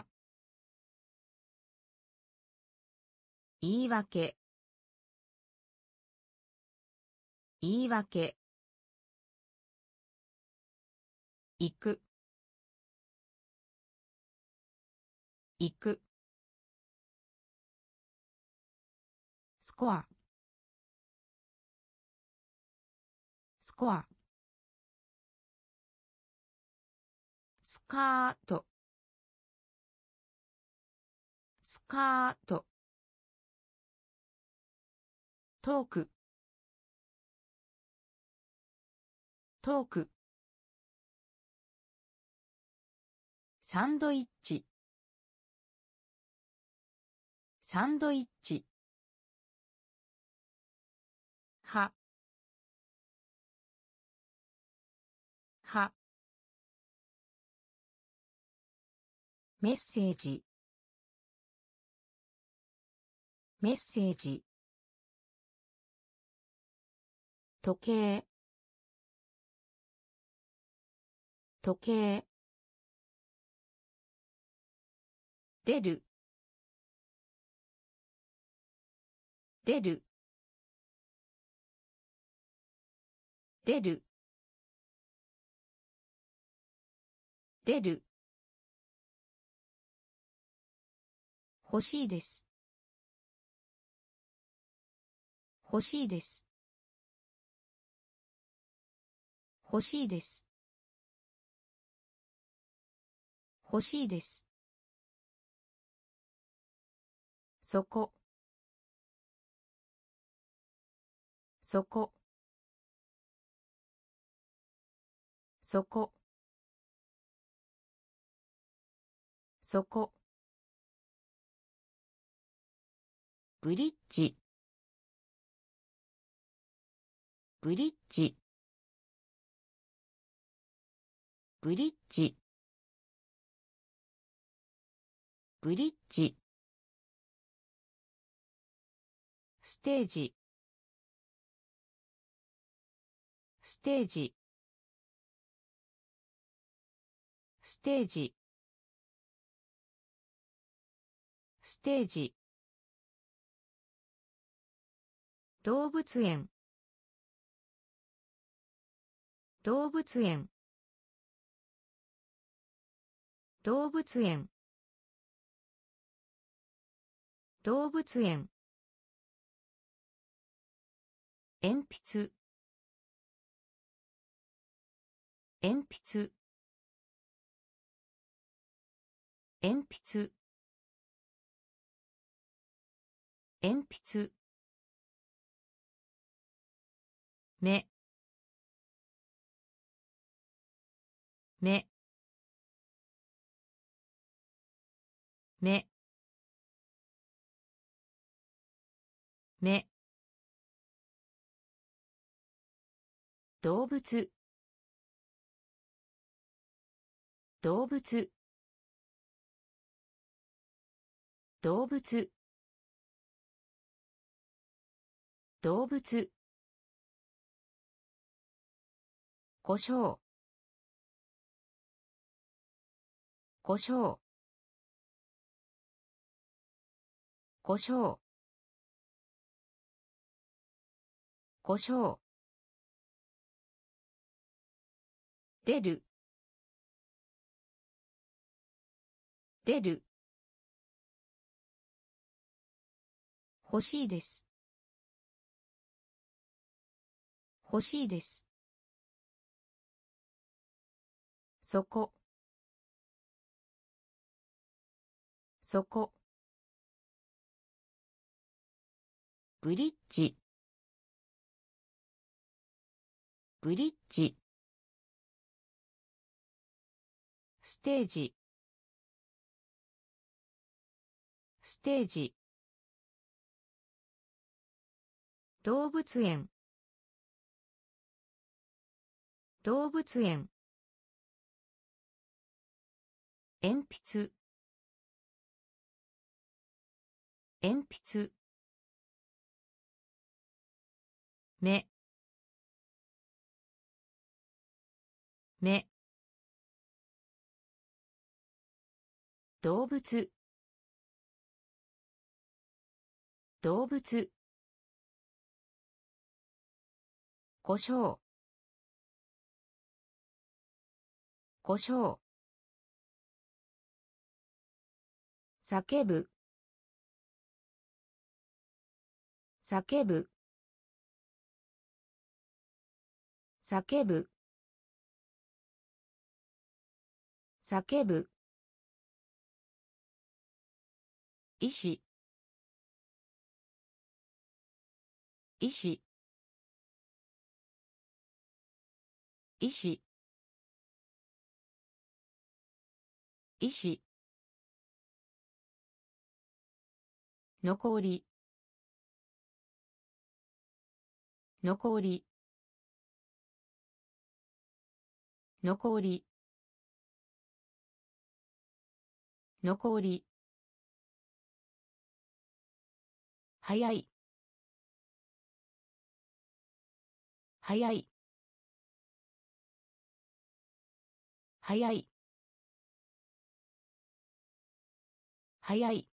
言い訳言い訳行く行くスコアスコアスカートスカートトークトークサンドイッチサンドイッチははメッセージメッセージ時計時計出る出る出る出る欲しいです欲しいです欲しいです欲しいですそこそこそこそこブリッジブリッジブリッジブリッジステージステージステージステージ動物園動物園動物園動物園鉛筆鉛筆鉛筆鉛筆目目目目動物動物動物動物胡椒胡椒胡椒胡椒出る出る欲しいです欲しいですそこそこブリッジブリッジステージステージ動物園動物園鉛筆鉛筆目目動物動物胡椒胡椒叫ぶ叫ぶ叫ぶ叫ぶ医師医師医師医師残り残り残り残り早い早い早い早い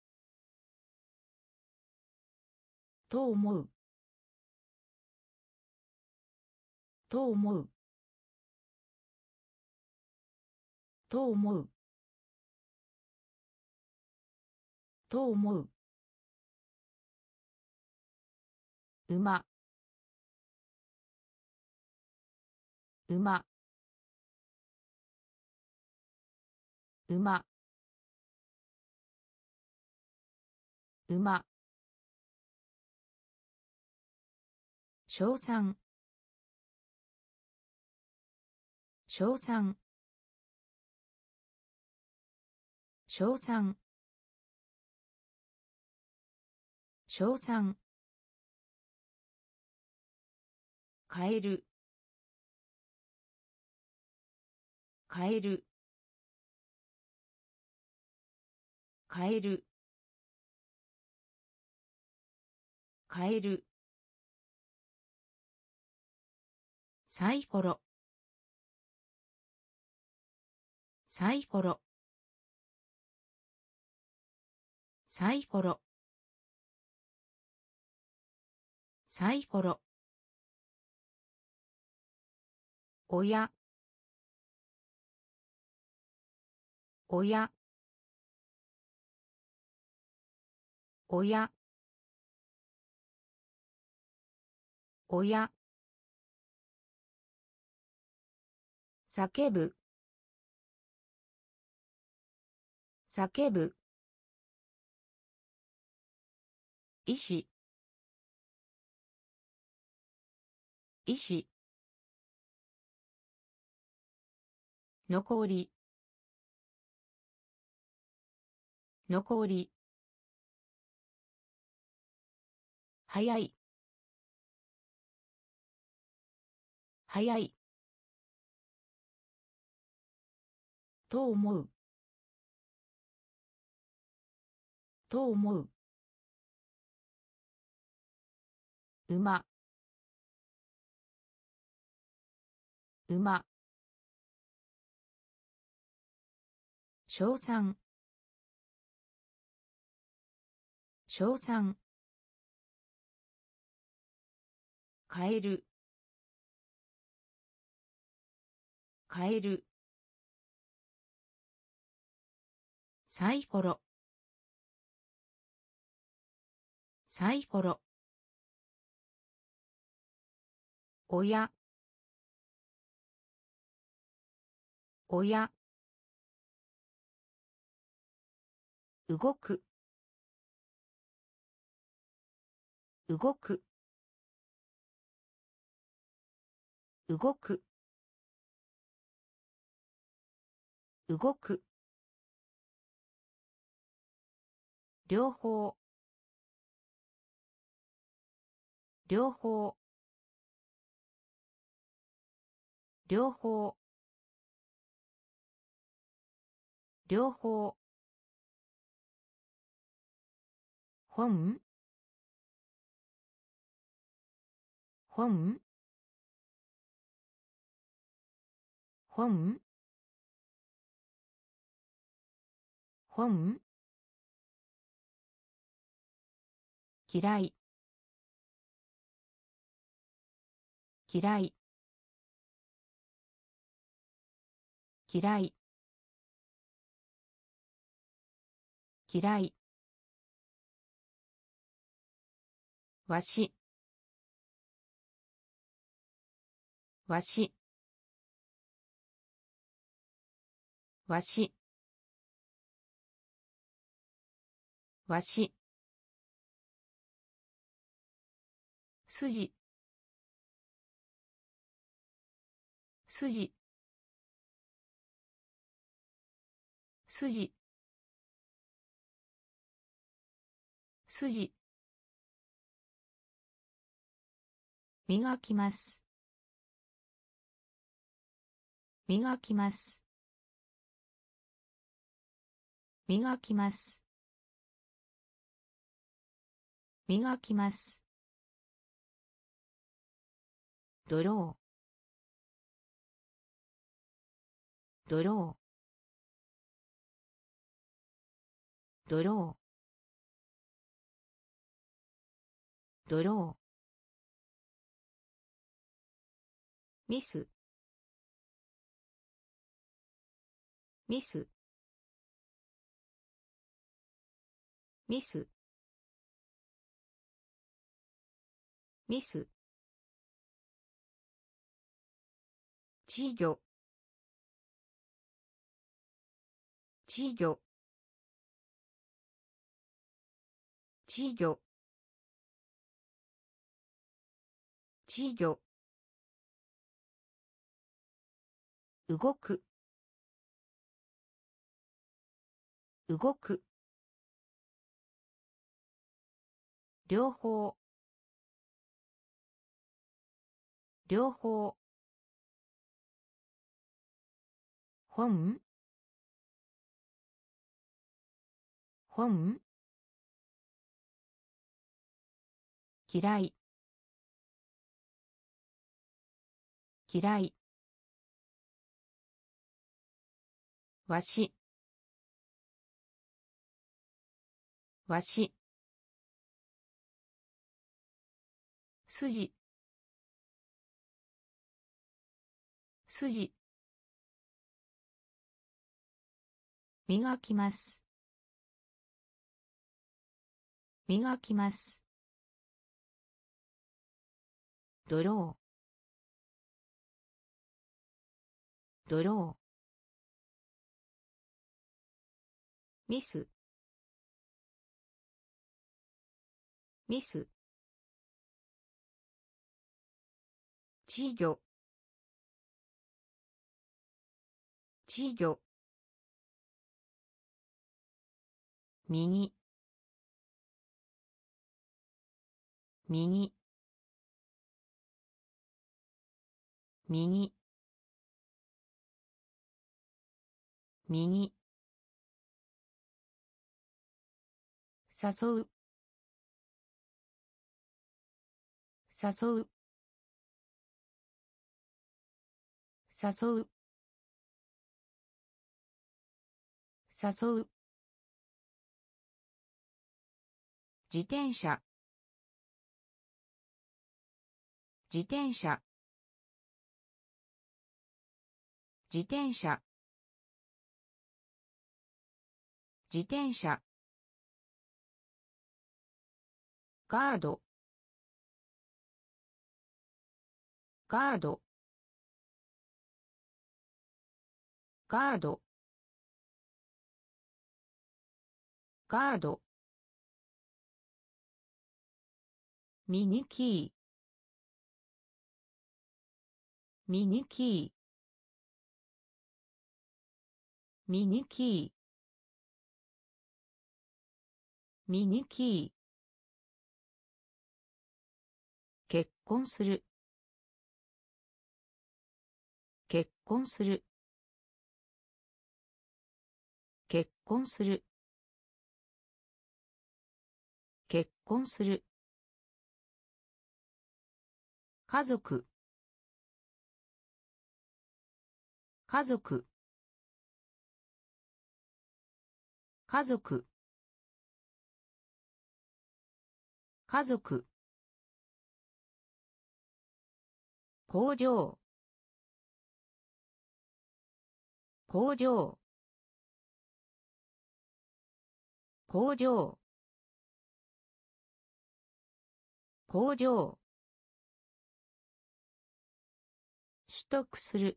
と思うと思うと思うと思う馬馬馬馬称賛称賛称賛称賛変える変える変える変えるサイコロサイコロサイコロサイコロ親親親親叫ぶ叫ぶ医師医師残り残り早い早いと思うと思う馬馬称賛称賛変える変えるサイコロサイコロ親親動く動く動く動く両方両方両方両方本本本本嫌い嫌い嫌い嫌いわしわしわしわし筋筋筋筋磨きます磨きます磨きます磨きますドロードロードロードローミスミスミスミス稚魚稚魚稚魚稚魚動く動く両方両方本本嫌い嫌いわしわし筋筋磨きます磨きますドロードローミスミス稚魚稚魚右右右右誘う誘う誘う誘う自転車自転車自転車自転車ガードガードガードガードミニキーミニキーミニキーミニキー結婚する結婚する結婚する結婚する家族家族家族家族工場工場工場工場取得する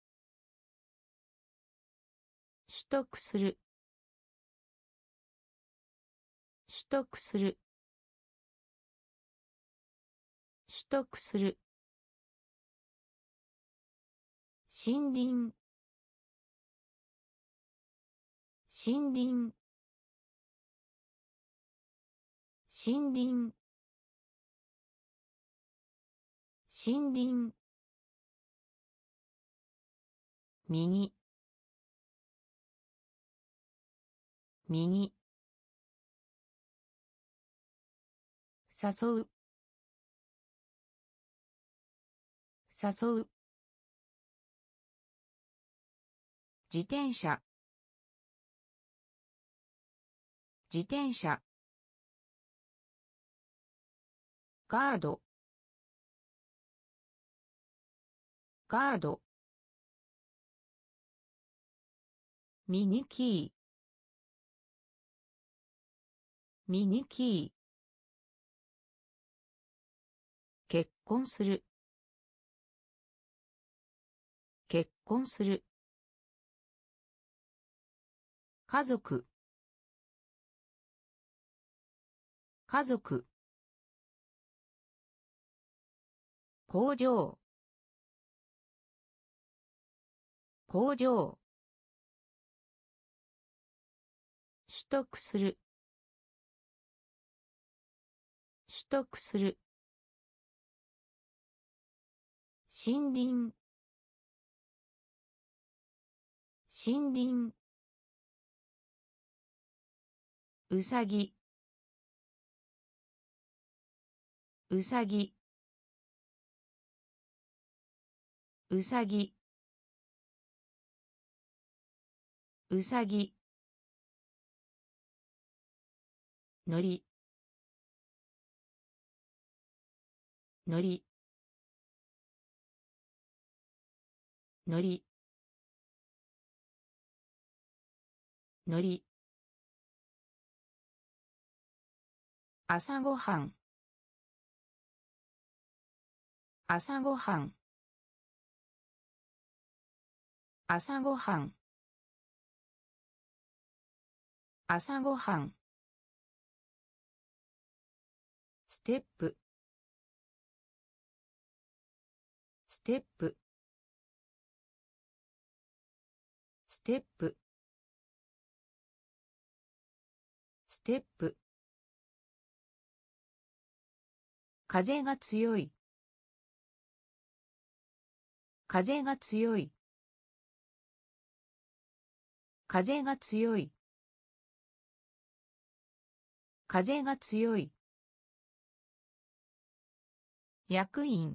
取得する取得する取得する森林森林森林森林右右誘う誘う自転車自転車ガードガードミニキーミニキー結婚する結婚する家族家族工場工場取得する取得する森林森林うさぎうさぎうさぎうさぎのりのりのりのり朝ごはん朝ごはん朝ごはん朝ごはんステップステップステップステップ。風が強い。風が強い。風が強い。風が強い。役員。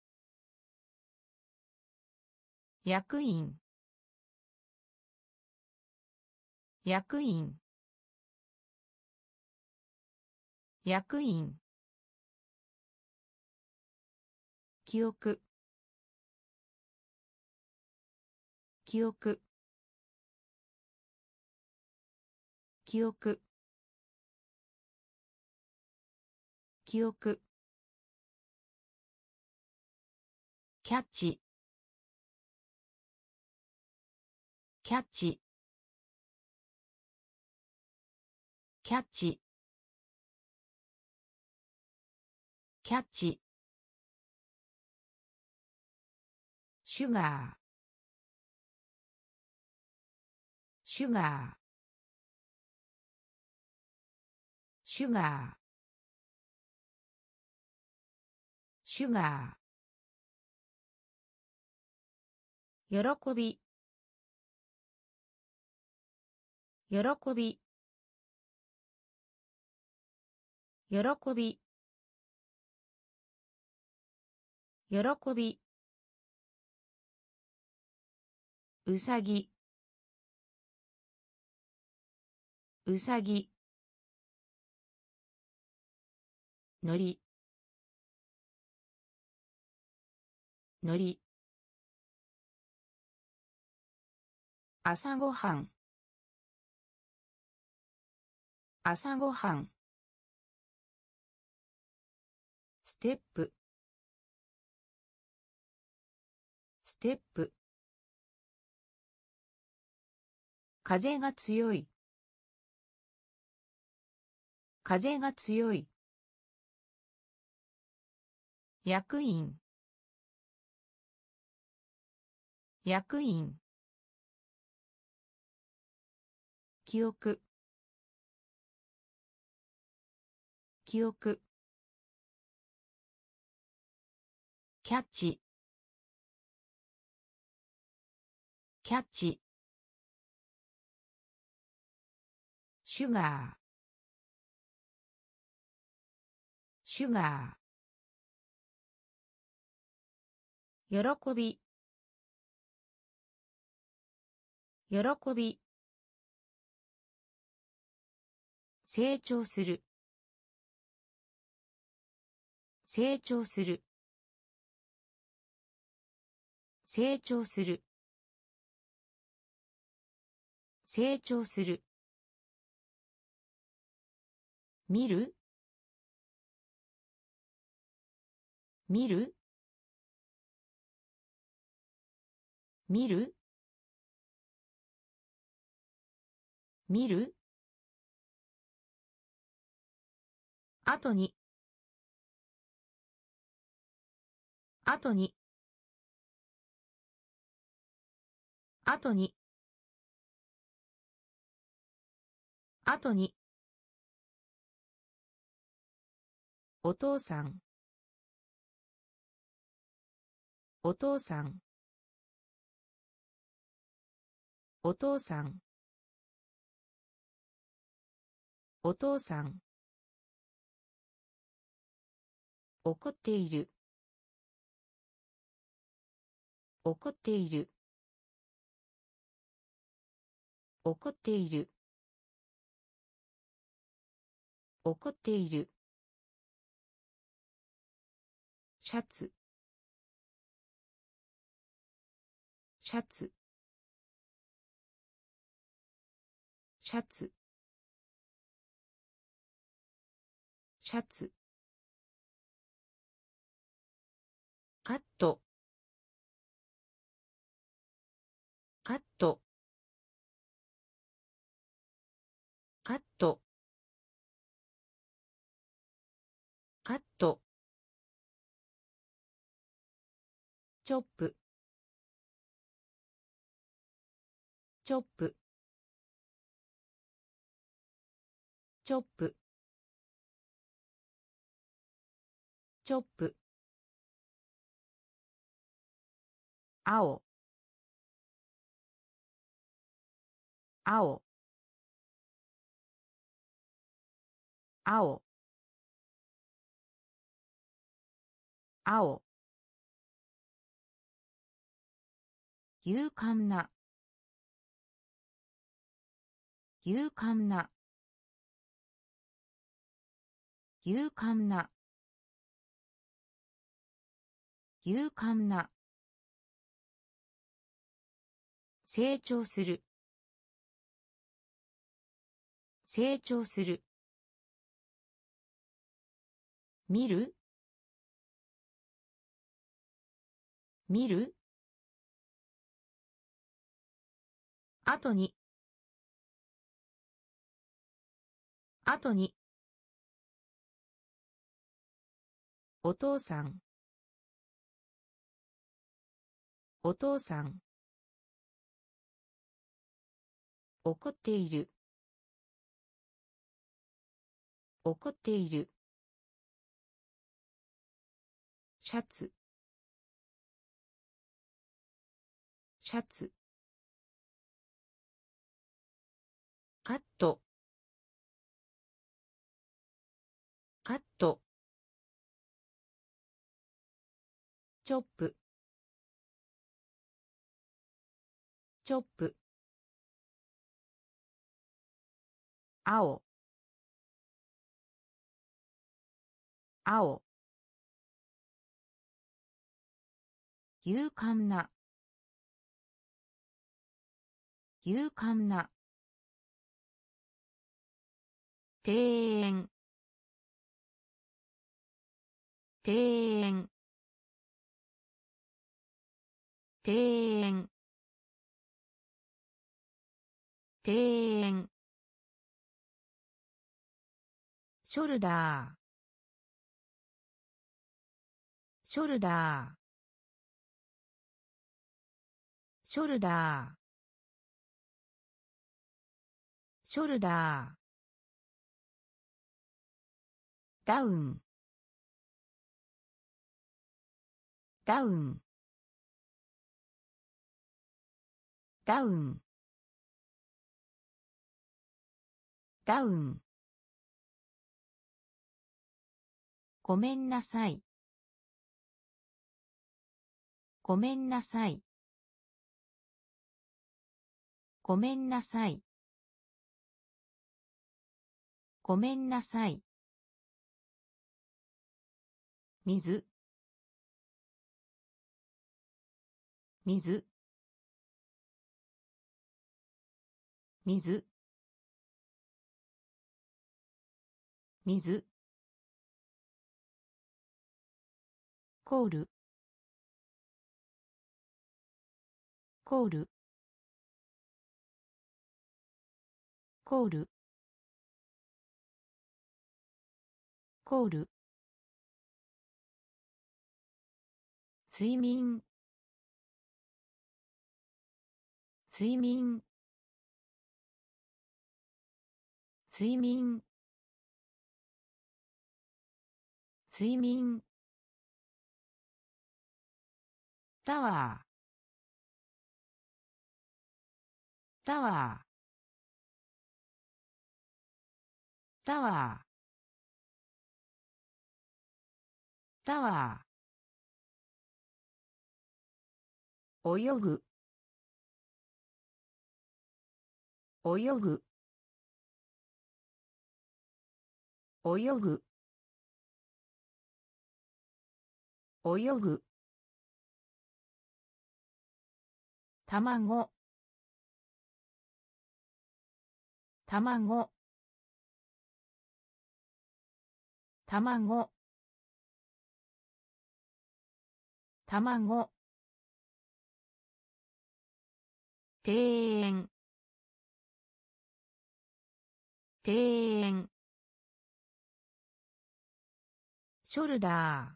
役員。役員。役員。記憶。記憶。記憶。記憶。キャッチ。キャッチ。キャッチ。キャッチ。シュガー。シュガー。シュガー。シュガー。喜び。喜び。喜び。喜び。うさぎ。うさぎ。のり。のり。朝ごはん。朝ごはん。ステップ。ステップ。風が強い。風が強い。役員。役員。記憶。記憶。キャッチ。キャッチ。シュガー。シュガー。喜び。喜び。成長する。成長する。成長する。成長する。見る。見る。見る。見る。後に。後に。後に。後に。お父さん。お父さん。お父さん。お父さん。怒っている。怒っている。怒っている。怒っている。シャツ。シャツ。シャツ。シャツ。カット。カット。カット。カット。チョップ。チョップ。 チョップチョップ青青青青勇敢な勇敢な勇敢な勇敢な成長する成長する見る見る後に後にお父さんお父さん怒っている怒っているシャツシャツカットカットチョップチョップ青青勇敢な勇敢な庭園庭園庭園庭園ショルダーショルダーショルダーショルダーダウンダウンダウンダウンごめんなさいごめんなさいごめんなさいごめんなさい水水水水コールコールコールコール睡眠睡眠睡眠睡眠タワータワータワータワー泳ぐ泳ぐ泳ぐ泳ぐ卵卵卵卵庭園庭園ショルダー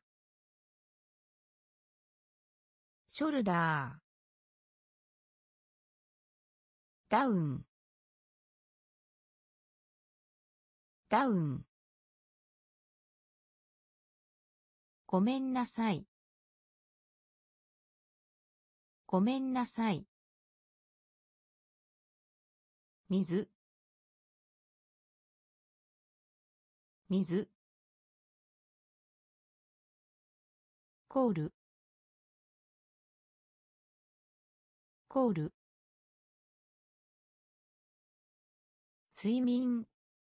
ショルダーダウンダウン。ごめんなさい。ごめんなさい。水。水。コール。コール。睡眠。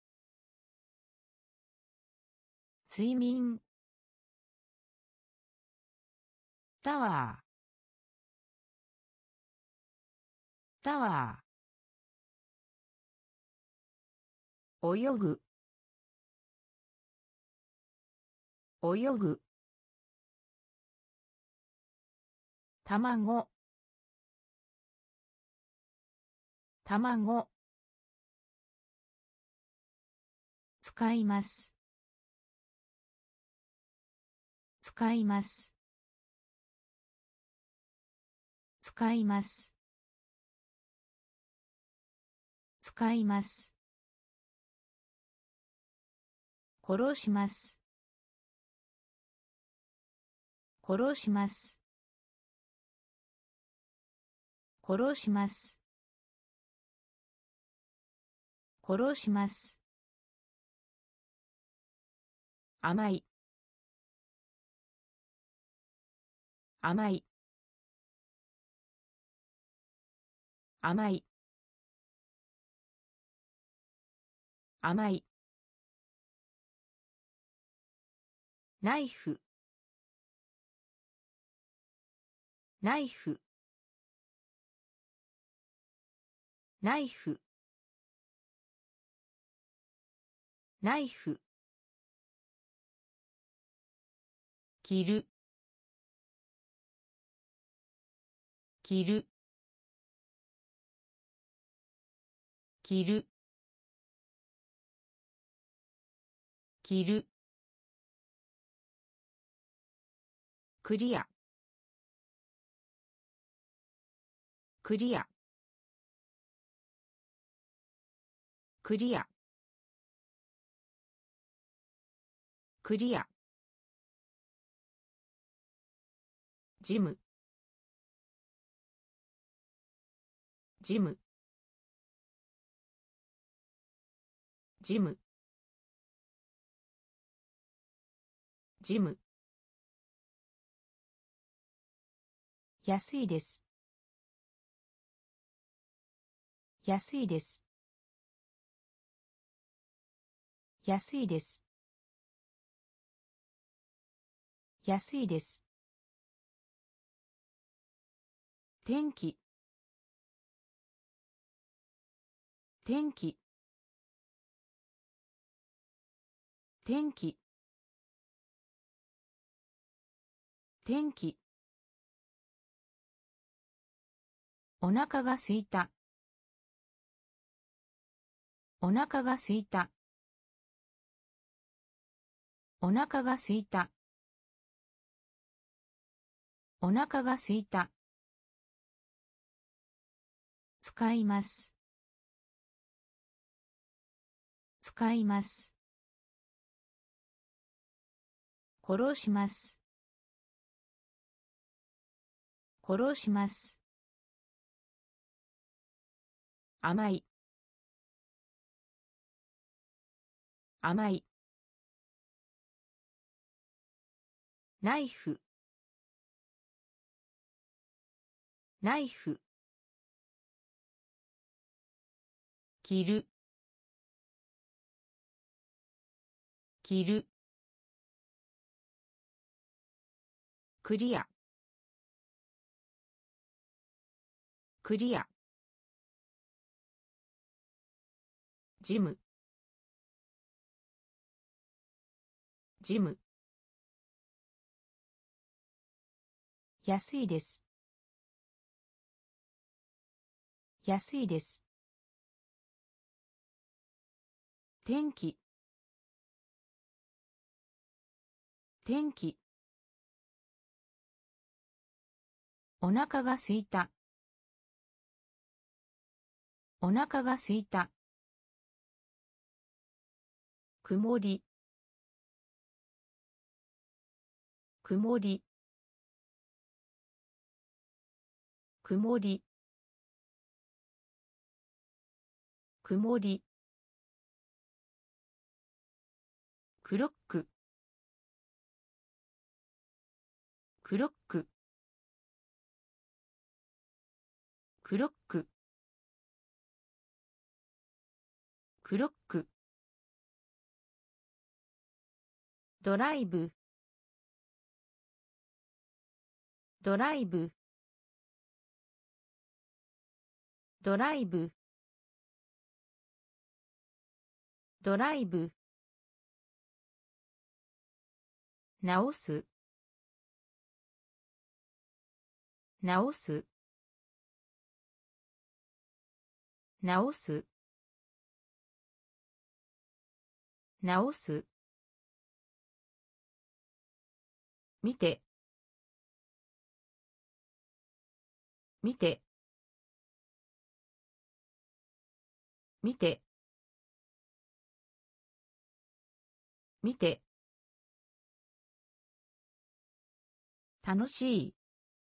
睡眠。タワー。タワー。泳ぐ。泳ぐ。卵。卵。使います。使います。使います。使います。殺します。殺します。殺します。殺します。甘い。甘い。甘い。甘い。ナイフ。ナイフ。ナイフ。ナイフ。着る。着る。着る。着る。クリア。クリア。クリア。クリア。ジム。ジム。ジム。ジム。安いです。安いです。安いです。安いです。天気。天気。天気。天気。お腹がすいた。お腹がすいた。お腹がすいた。お腹がすいた。使います。使います。殺します。殺します。甘い。甘い。ナイフ。ナイフ。着る。着る。クリア。クリア。ジム。ジム。安いです。安いです。天気。天気。お腹がすいた。お腹がすいた。 曇り曇り曇り曇りクロッククロッククロッククロックドライブドライブドライブドライブ直す直す直す直す見て見て見て見て楽しい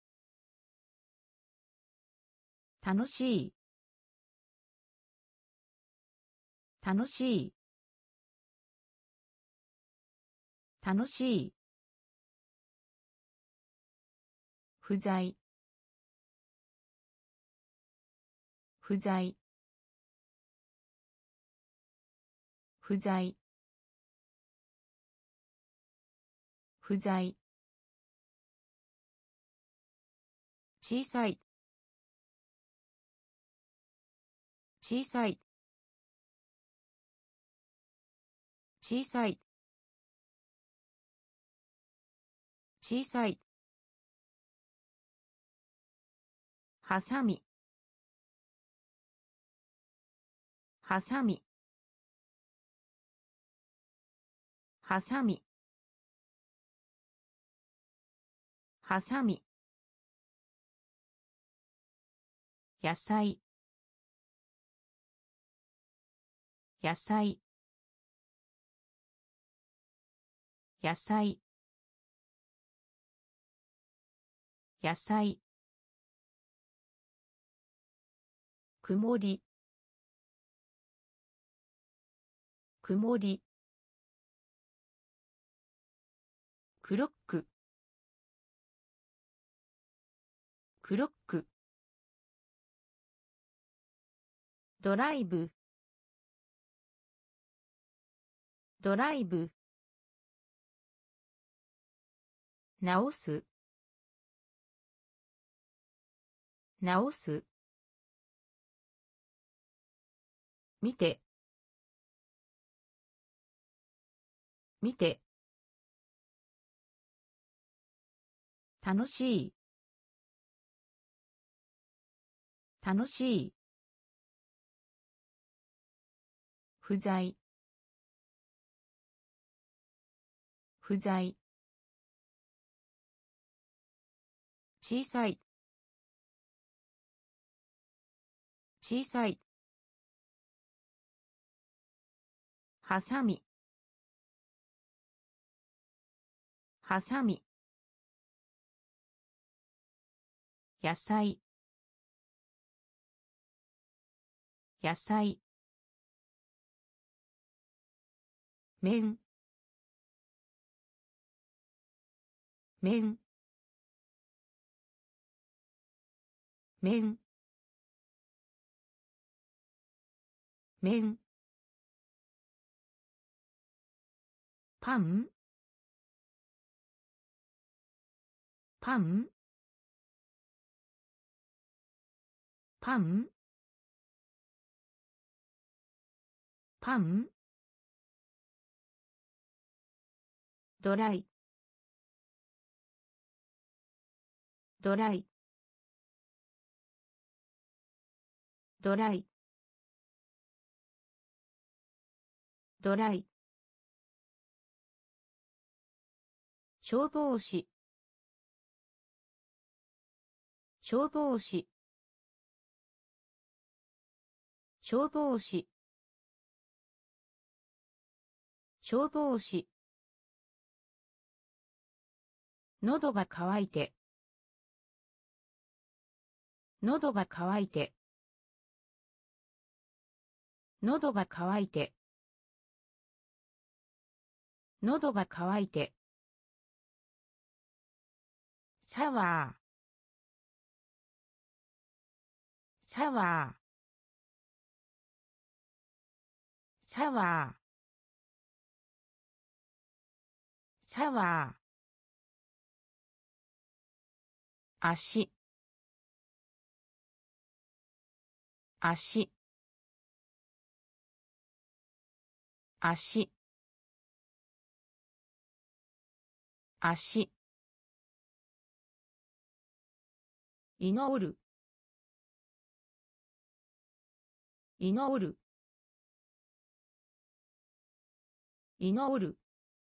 楽しい楽しい楽しい不在不在不在不在小さい小さい小さい小さいはさみはさみはさみはさみ野菜野菜野菜野菜曇り曇りクロッククロックドライブドライブ直す直す見て見て楽しい楽しい不在不在小さい小さいはさみはさみ野菜野菜麺麺麺麺パンパンパンパンドライドライドライドライ消防士消防士消防士消防士。喉が渇いて。喉が渇いて。喉が渇いて。喉が渇いて。シャワー。シャワー。シャワー。シャワー。足。足。足。足。祈る。祈る。祈る。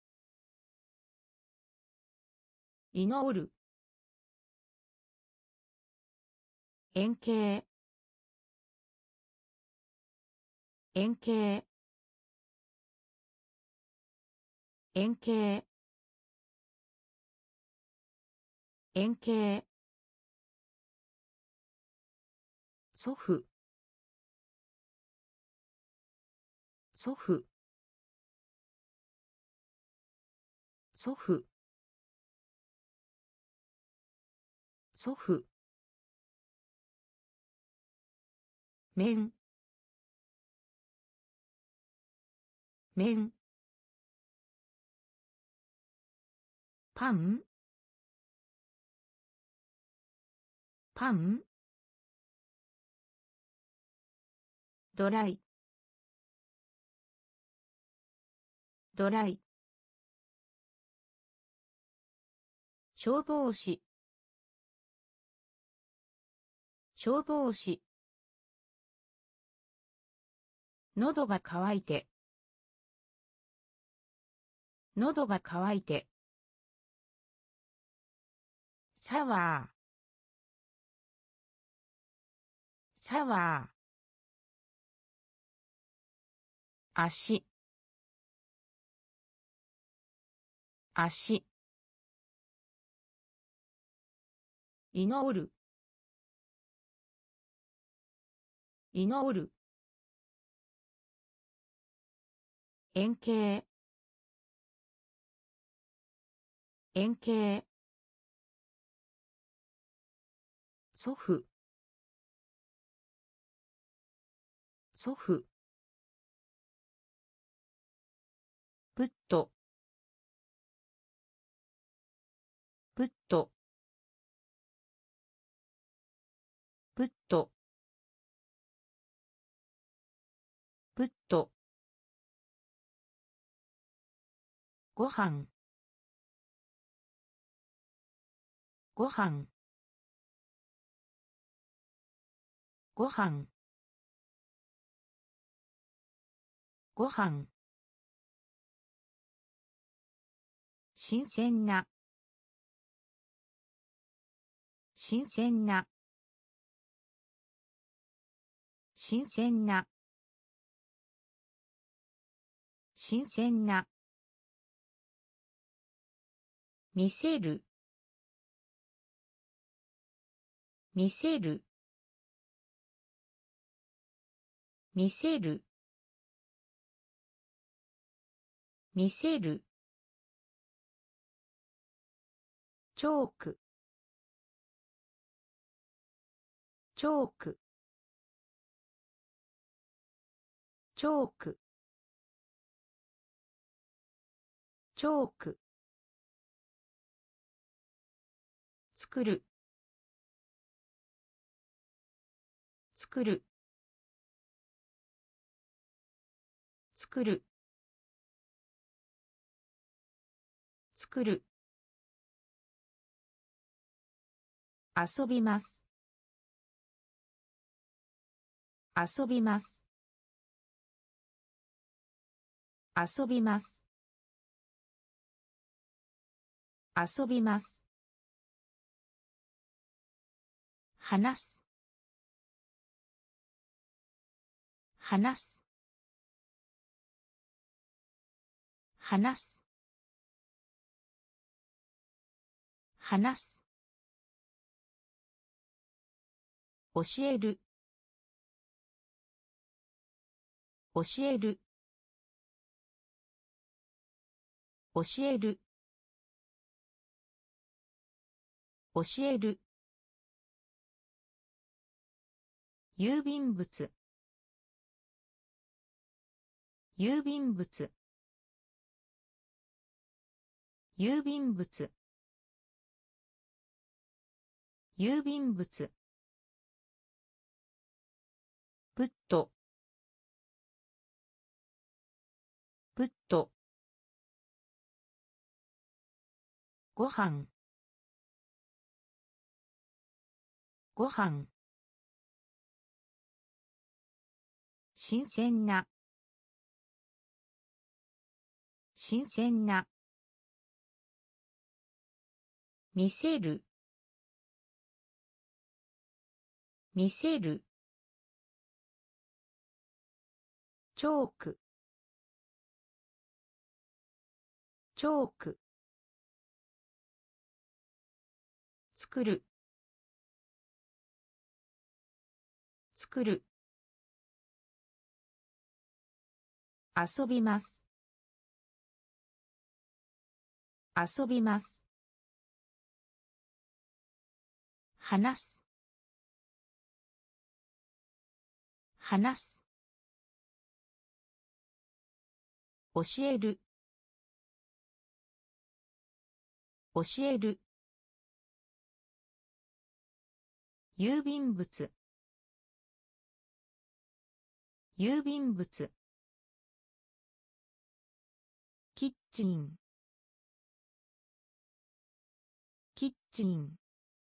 祈る。円形。円形。円形。円形。祖父。祖父。祖父。祖父。面。面。パン。パン。ドライ。ドライ。消防士。消防士。喉が渇いて。喉が渇いて。シャワー。シャワー。足。足。祈る。祈る。円形。円形。祖父。祖父。プット。プット。プット。プット。ご飯。ご飯。ご飯。ご飯。新鮮な。新鮮な。新鮮な。新鮮な。見せる。見せる。見せる。見せる。チョーク。チョーク。チョーク。チョーク。作る。作る。作る。作る。遊びます。遊びます。遊びます。遊びます。話す。話す。 話す話す教える教える教える教える郵便物郵便物郵便物郵便物プットプットご飯ご飯新鮮な新鮮な見せる見せるチョークチョーク作る作る遊びます遊びます話す話す教える教える郵便物郵便物キッチンキッチン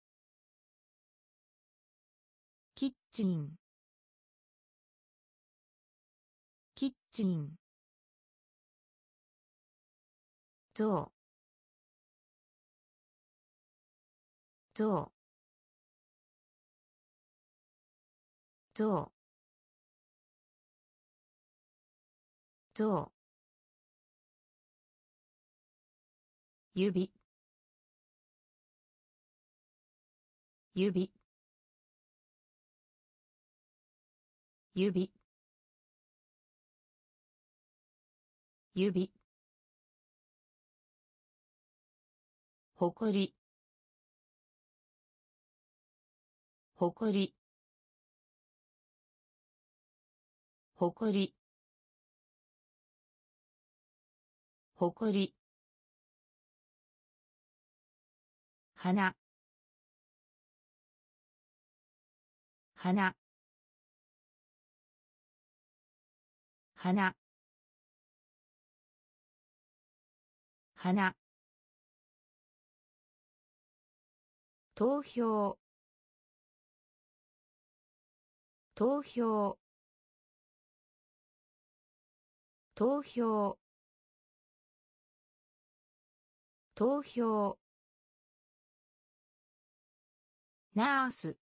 キッチンキッチンゾウゾウゾウゾウ指指指指ほこりほこりほこりほこり花花花花投票投票投票投票ナース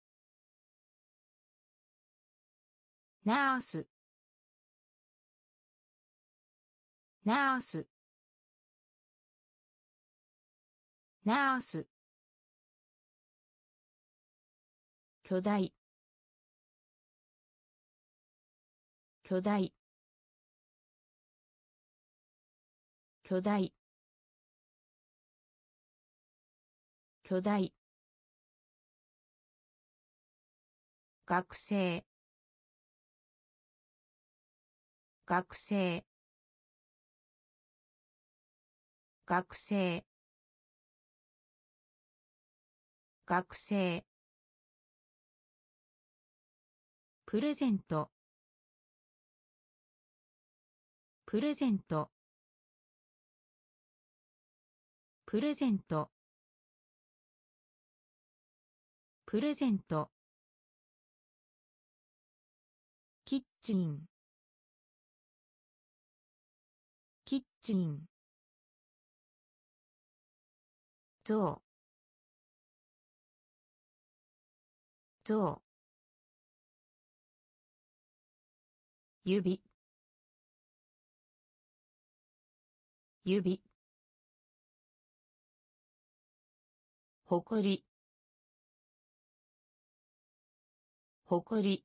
ナースナースナース巨大巨大巨大巨大学生学生学生学生プレゼントプレゼントプレゼントプレゼントキッチンキッチンゾウゾウ指指ほこりほこり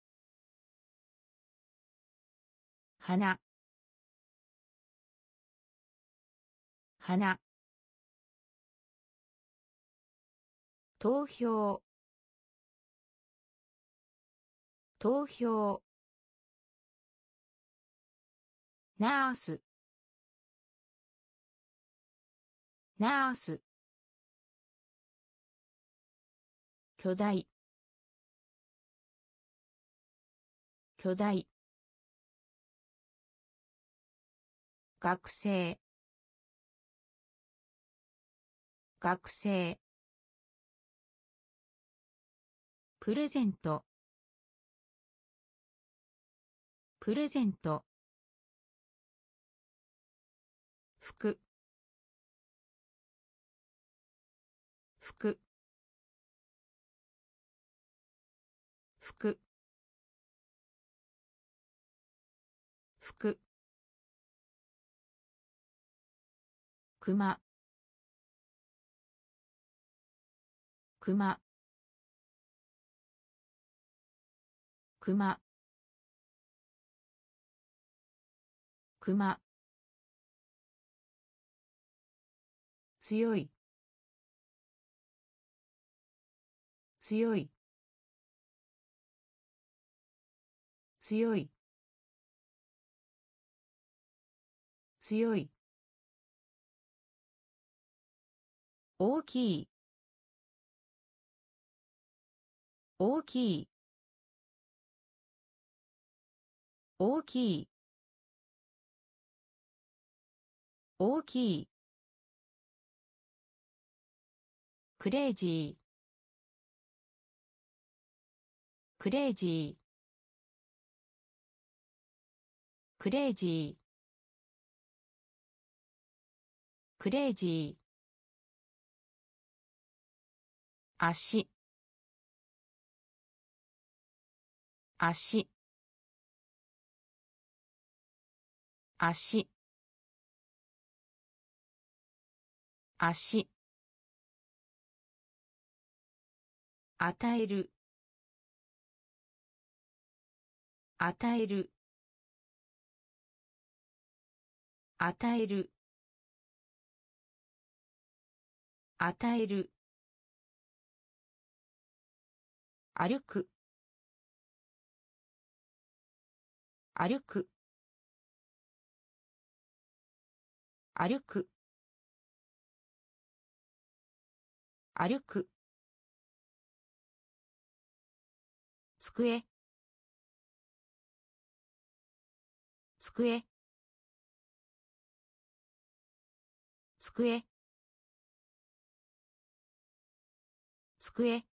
花花投票投票ナースナース巨大巨大学生学生プレゼントプレゼント服服服服クマクマクマクマ強い強い強い強い大きい大きい大きい大きいクレイジークレイジークレイジークレイジー足足足足与える与える与える与える歩く歩く歩く歩く机机机机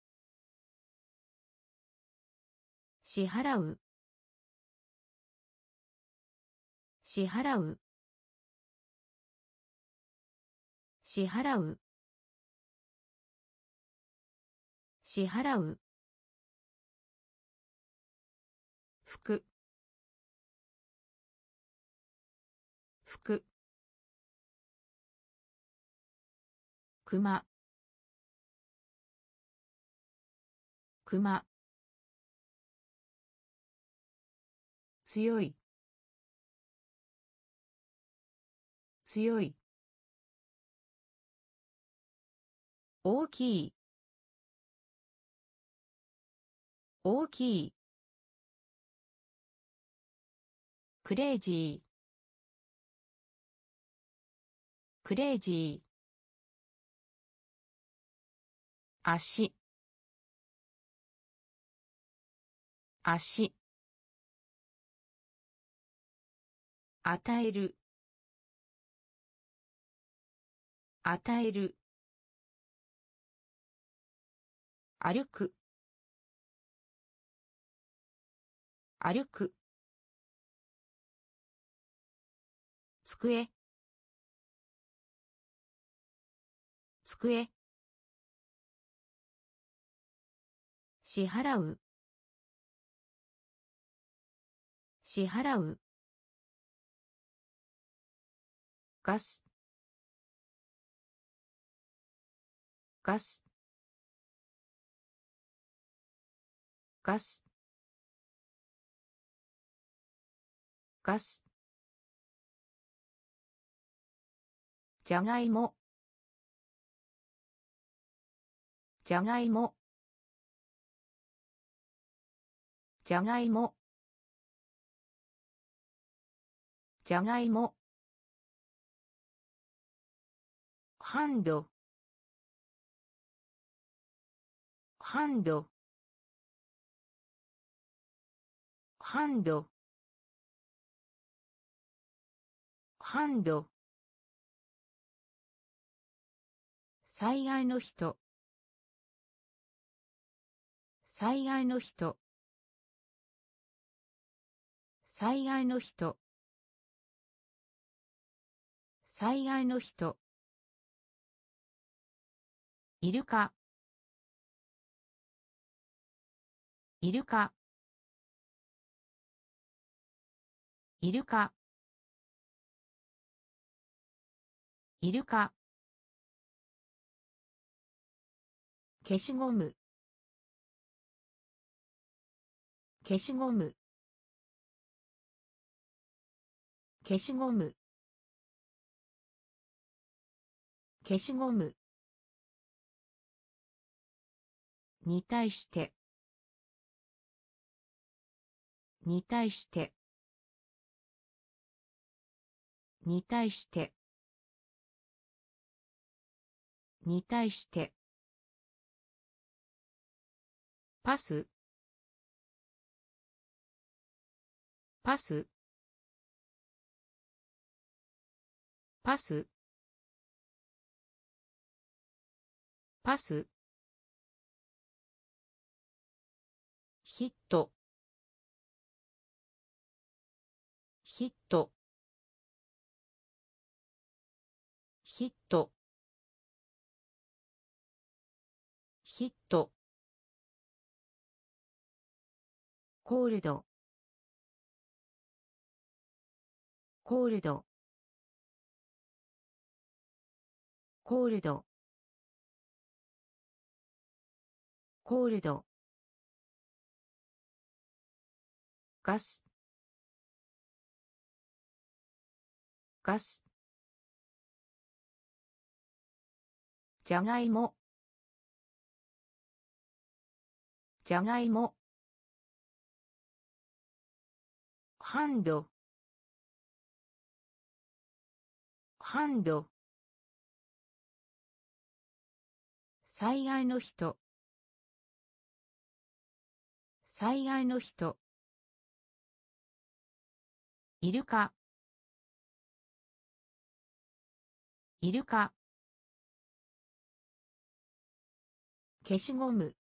支払う支払う支払う支払う服服クマクマ強い強い大きい大きいクレイジークレイジー足足与える与える歩く歩く机机支払う支払うガスガスガスガスじゃがいもじゃがいもじゃがいもじゃがいもハンドハンドハンドハンド災害の人災害の人災害の人災害の人イルカイルカイルカイルカ消しゴム消しゴム消しゴム消しゴムに対してに対してに対してに対してパスパスパスパスヒットヒットヒットヒットコールドコールドコールドコールドガスガスじゃがいもじゃがいもハンドハンド災害の人災害の人イルカイルカ消しゴム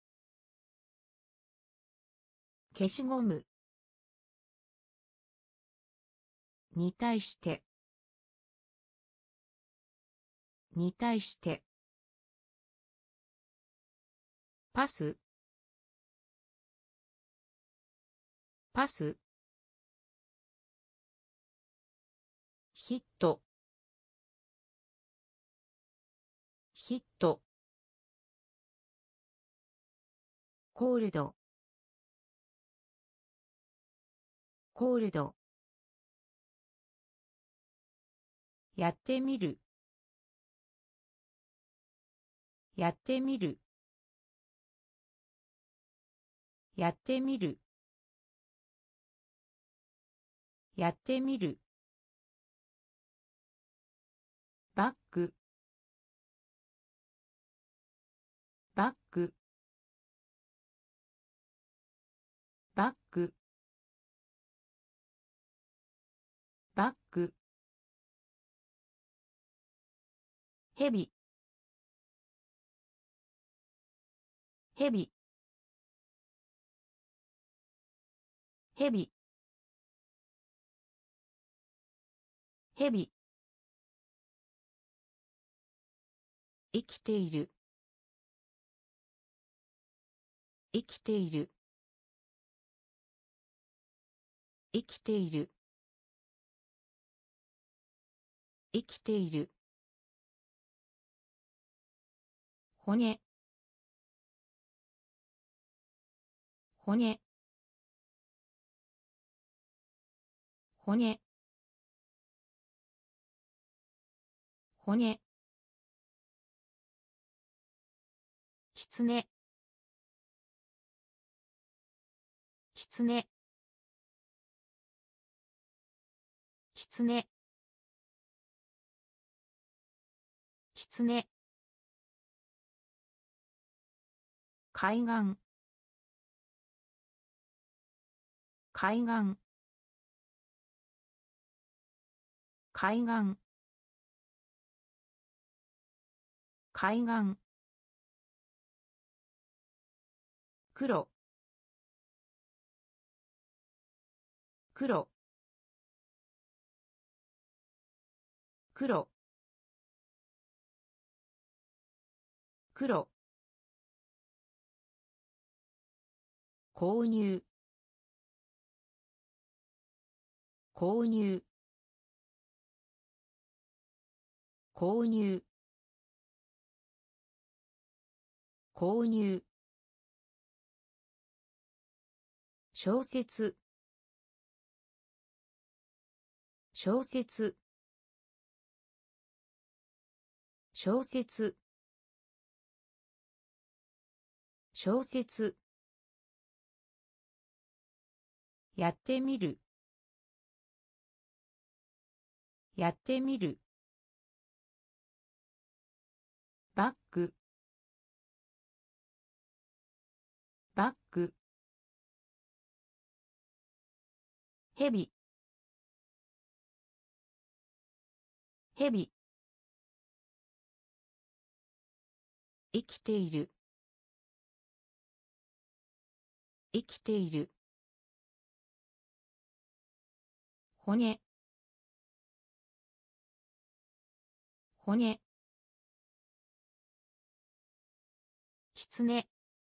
消しゴムに対してに対してパスパスヒットヒットコールドコールドやってみるやってみるやってみるやってみるバックバックバックバックヘビヘビヘビヘビ生きている生きている生きている生きている。骨、骨、骨、骨、きつね、きつね、きつね、きつね、海岸、海岸、海岸、海岸、黒、黒、黒、黒、購入、購入、購入、購入、小説、小説、小説、小説、やってみる、やってみる、バッグ、バッグ、ヘビ、ヘビ、生きている、生きている、骨、骨、きつね、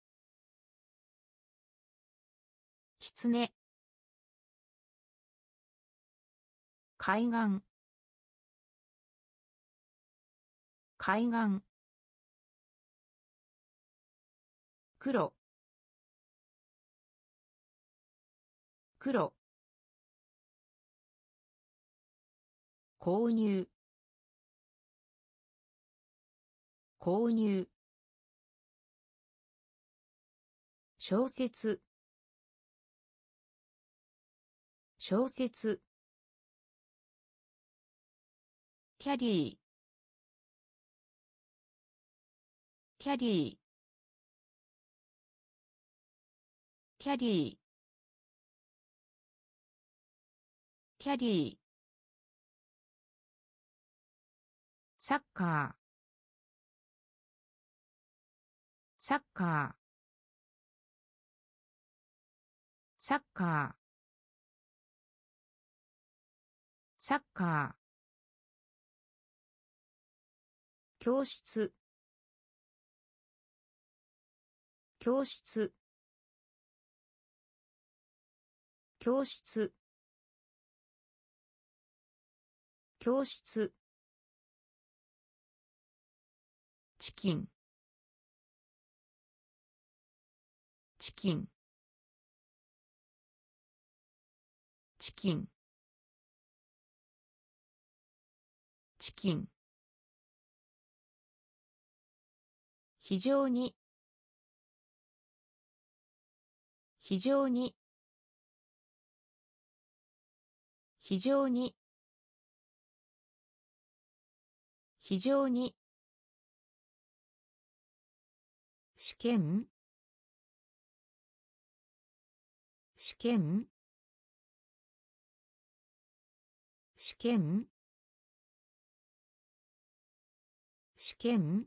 きつね、海岸、海岸、黒、黒、購入、購入、小説、小説、キャリー、キャリー、キャリー、キャリー、サッカー、サッカー、サッカー、サッカー、教室、教室、教室、教室、チキン、チキン、チキン、チキン、非常に、非常に、非常に、非常に、試験、試験、試験、試験、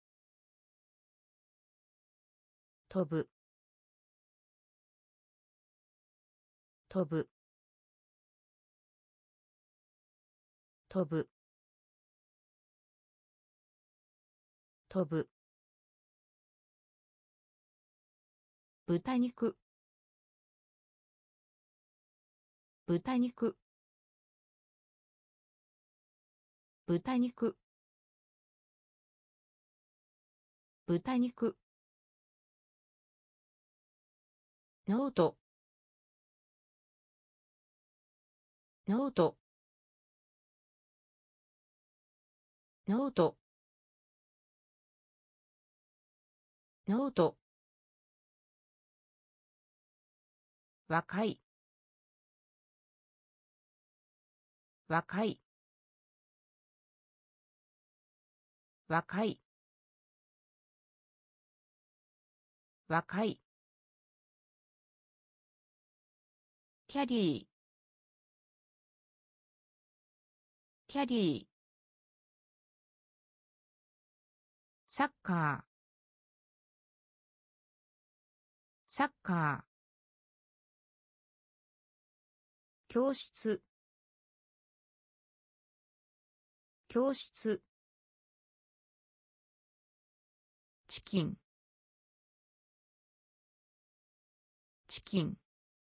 飛ぶ、飛ぶ、飛ぶ、飛ぶ、豚肉、豚肉、 豚肉豚肉ノートノートノートノート若い若い若い若いキャリーキャリーサッカーサッカー教室教室チキンチキン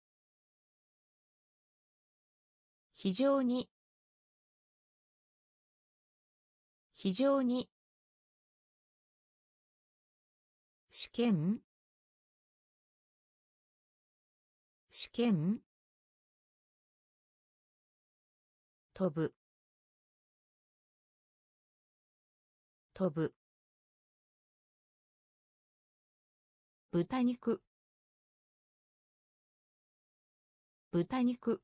非常に非常に試験試験飛ぶ飛ぶ豚肉豚肉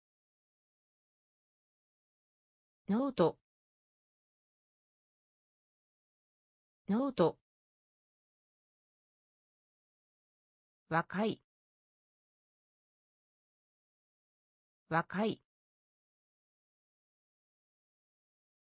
ノートノート若い若い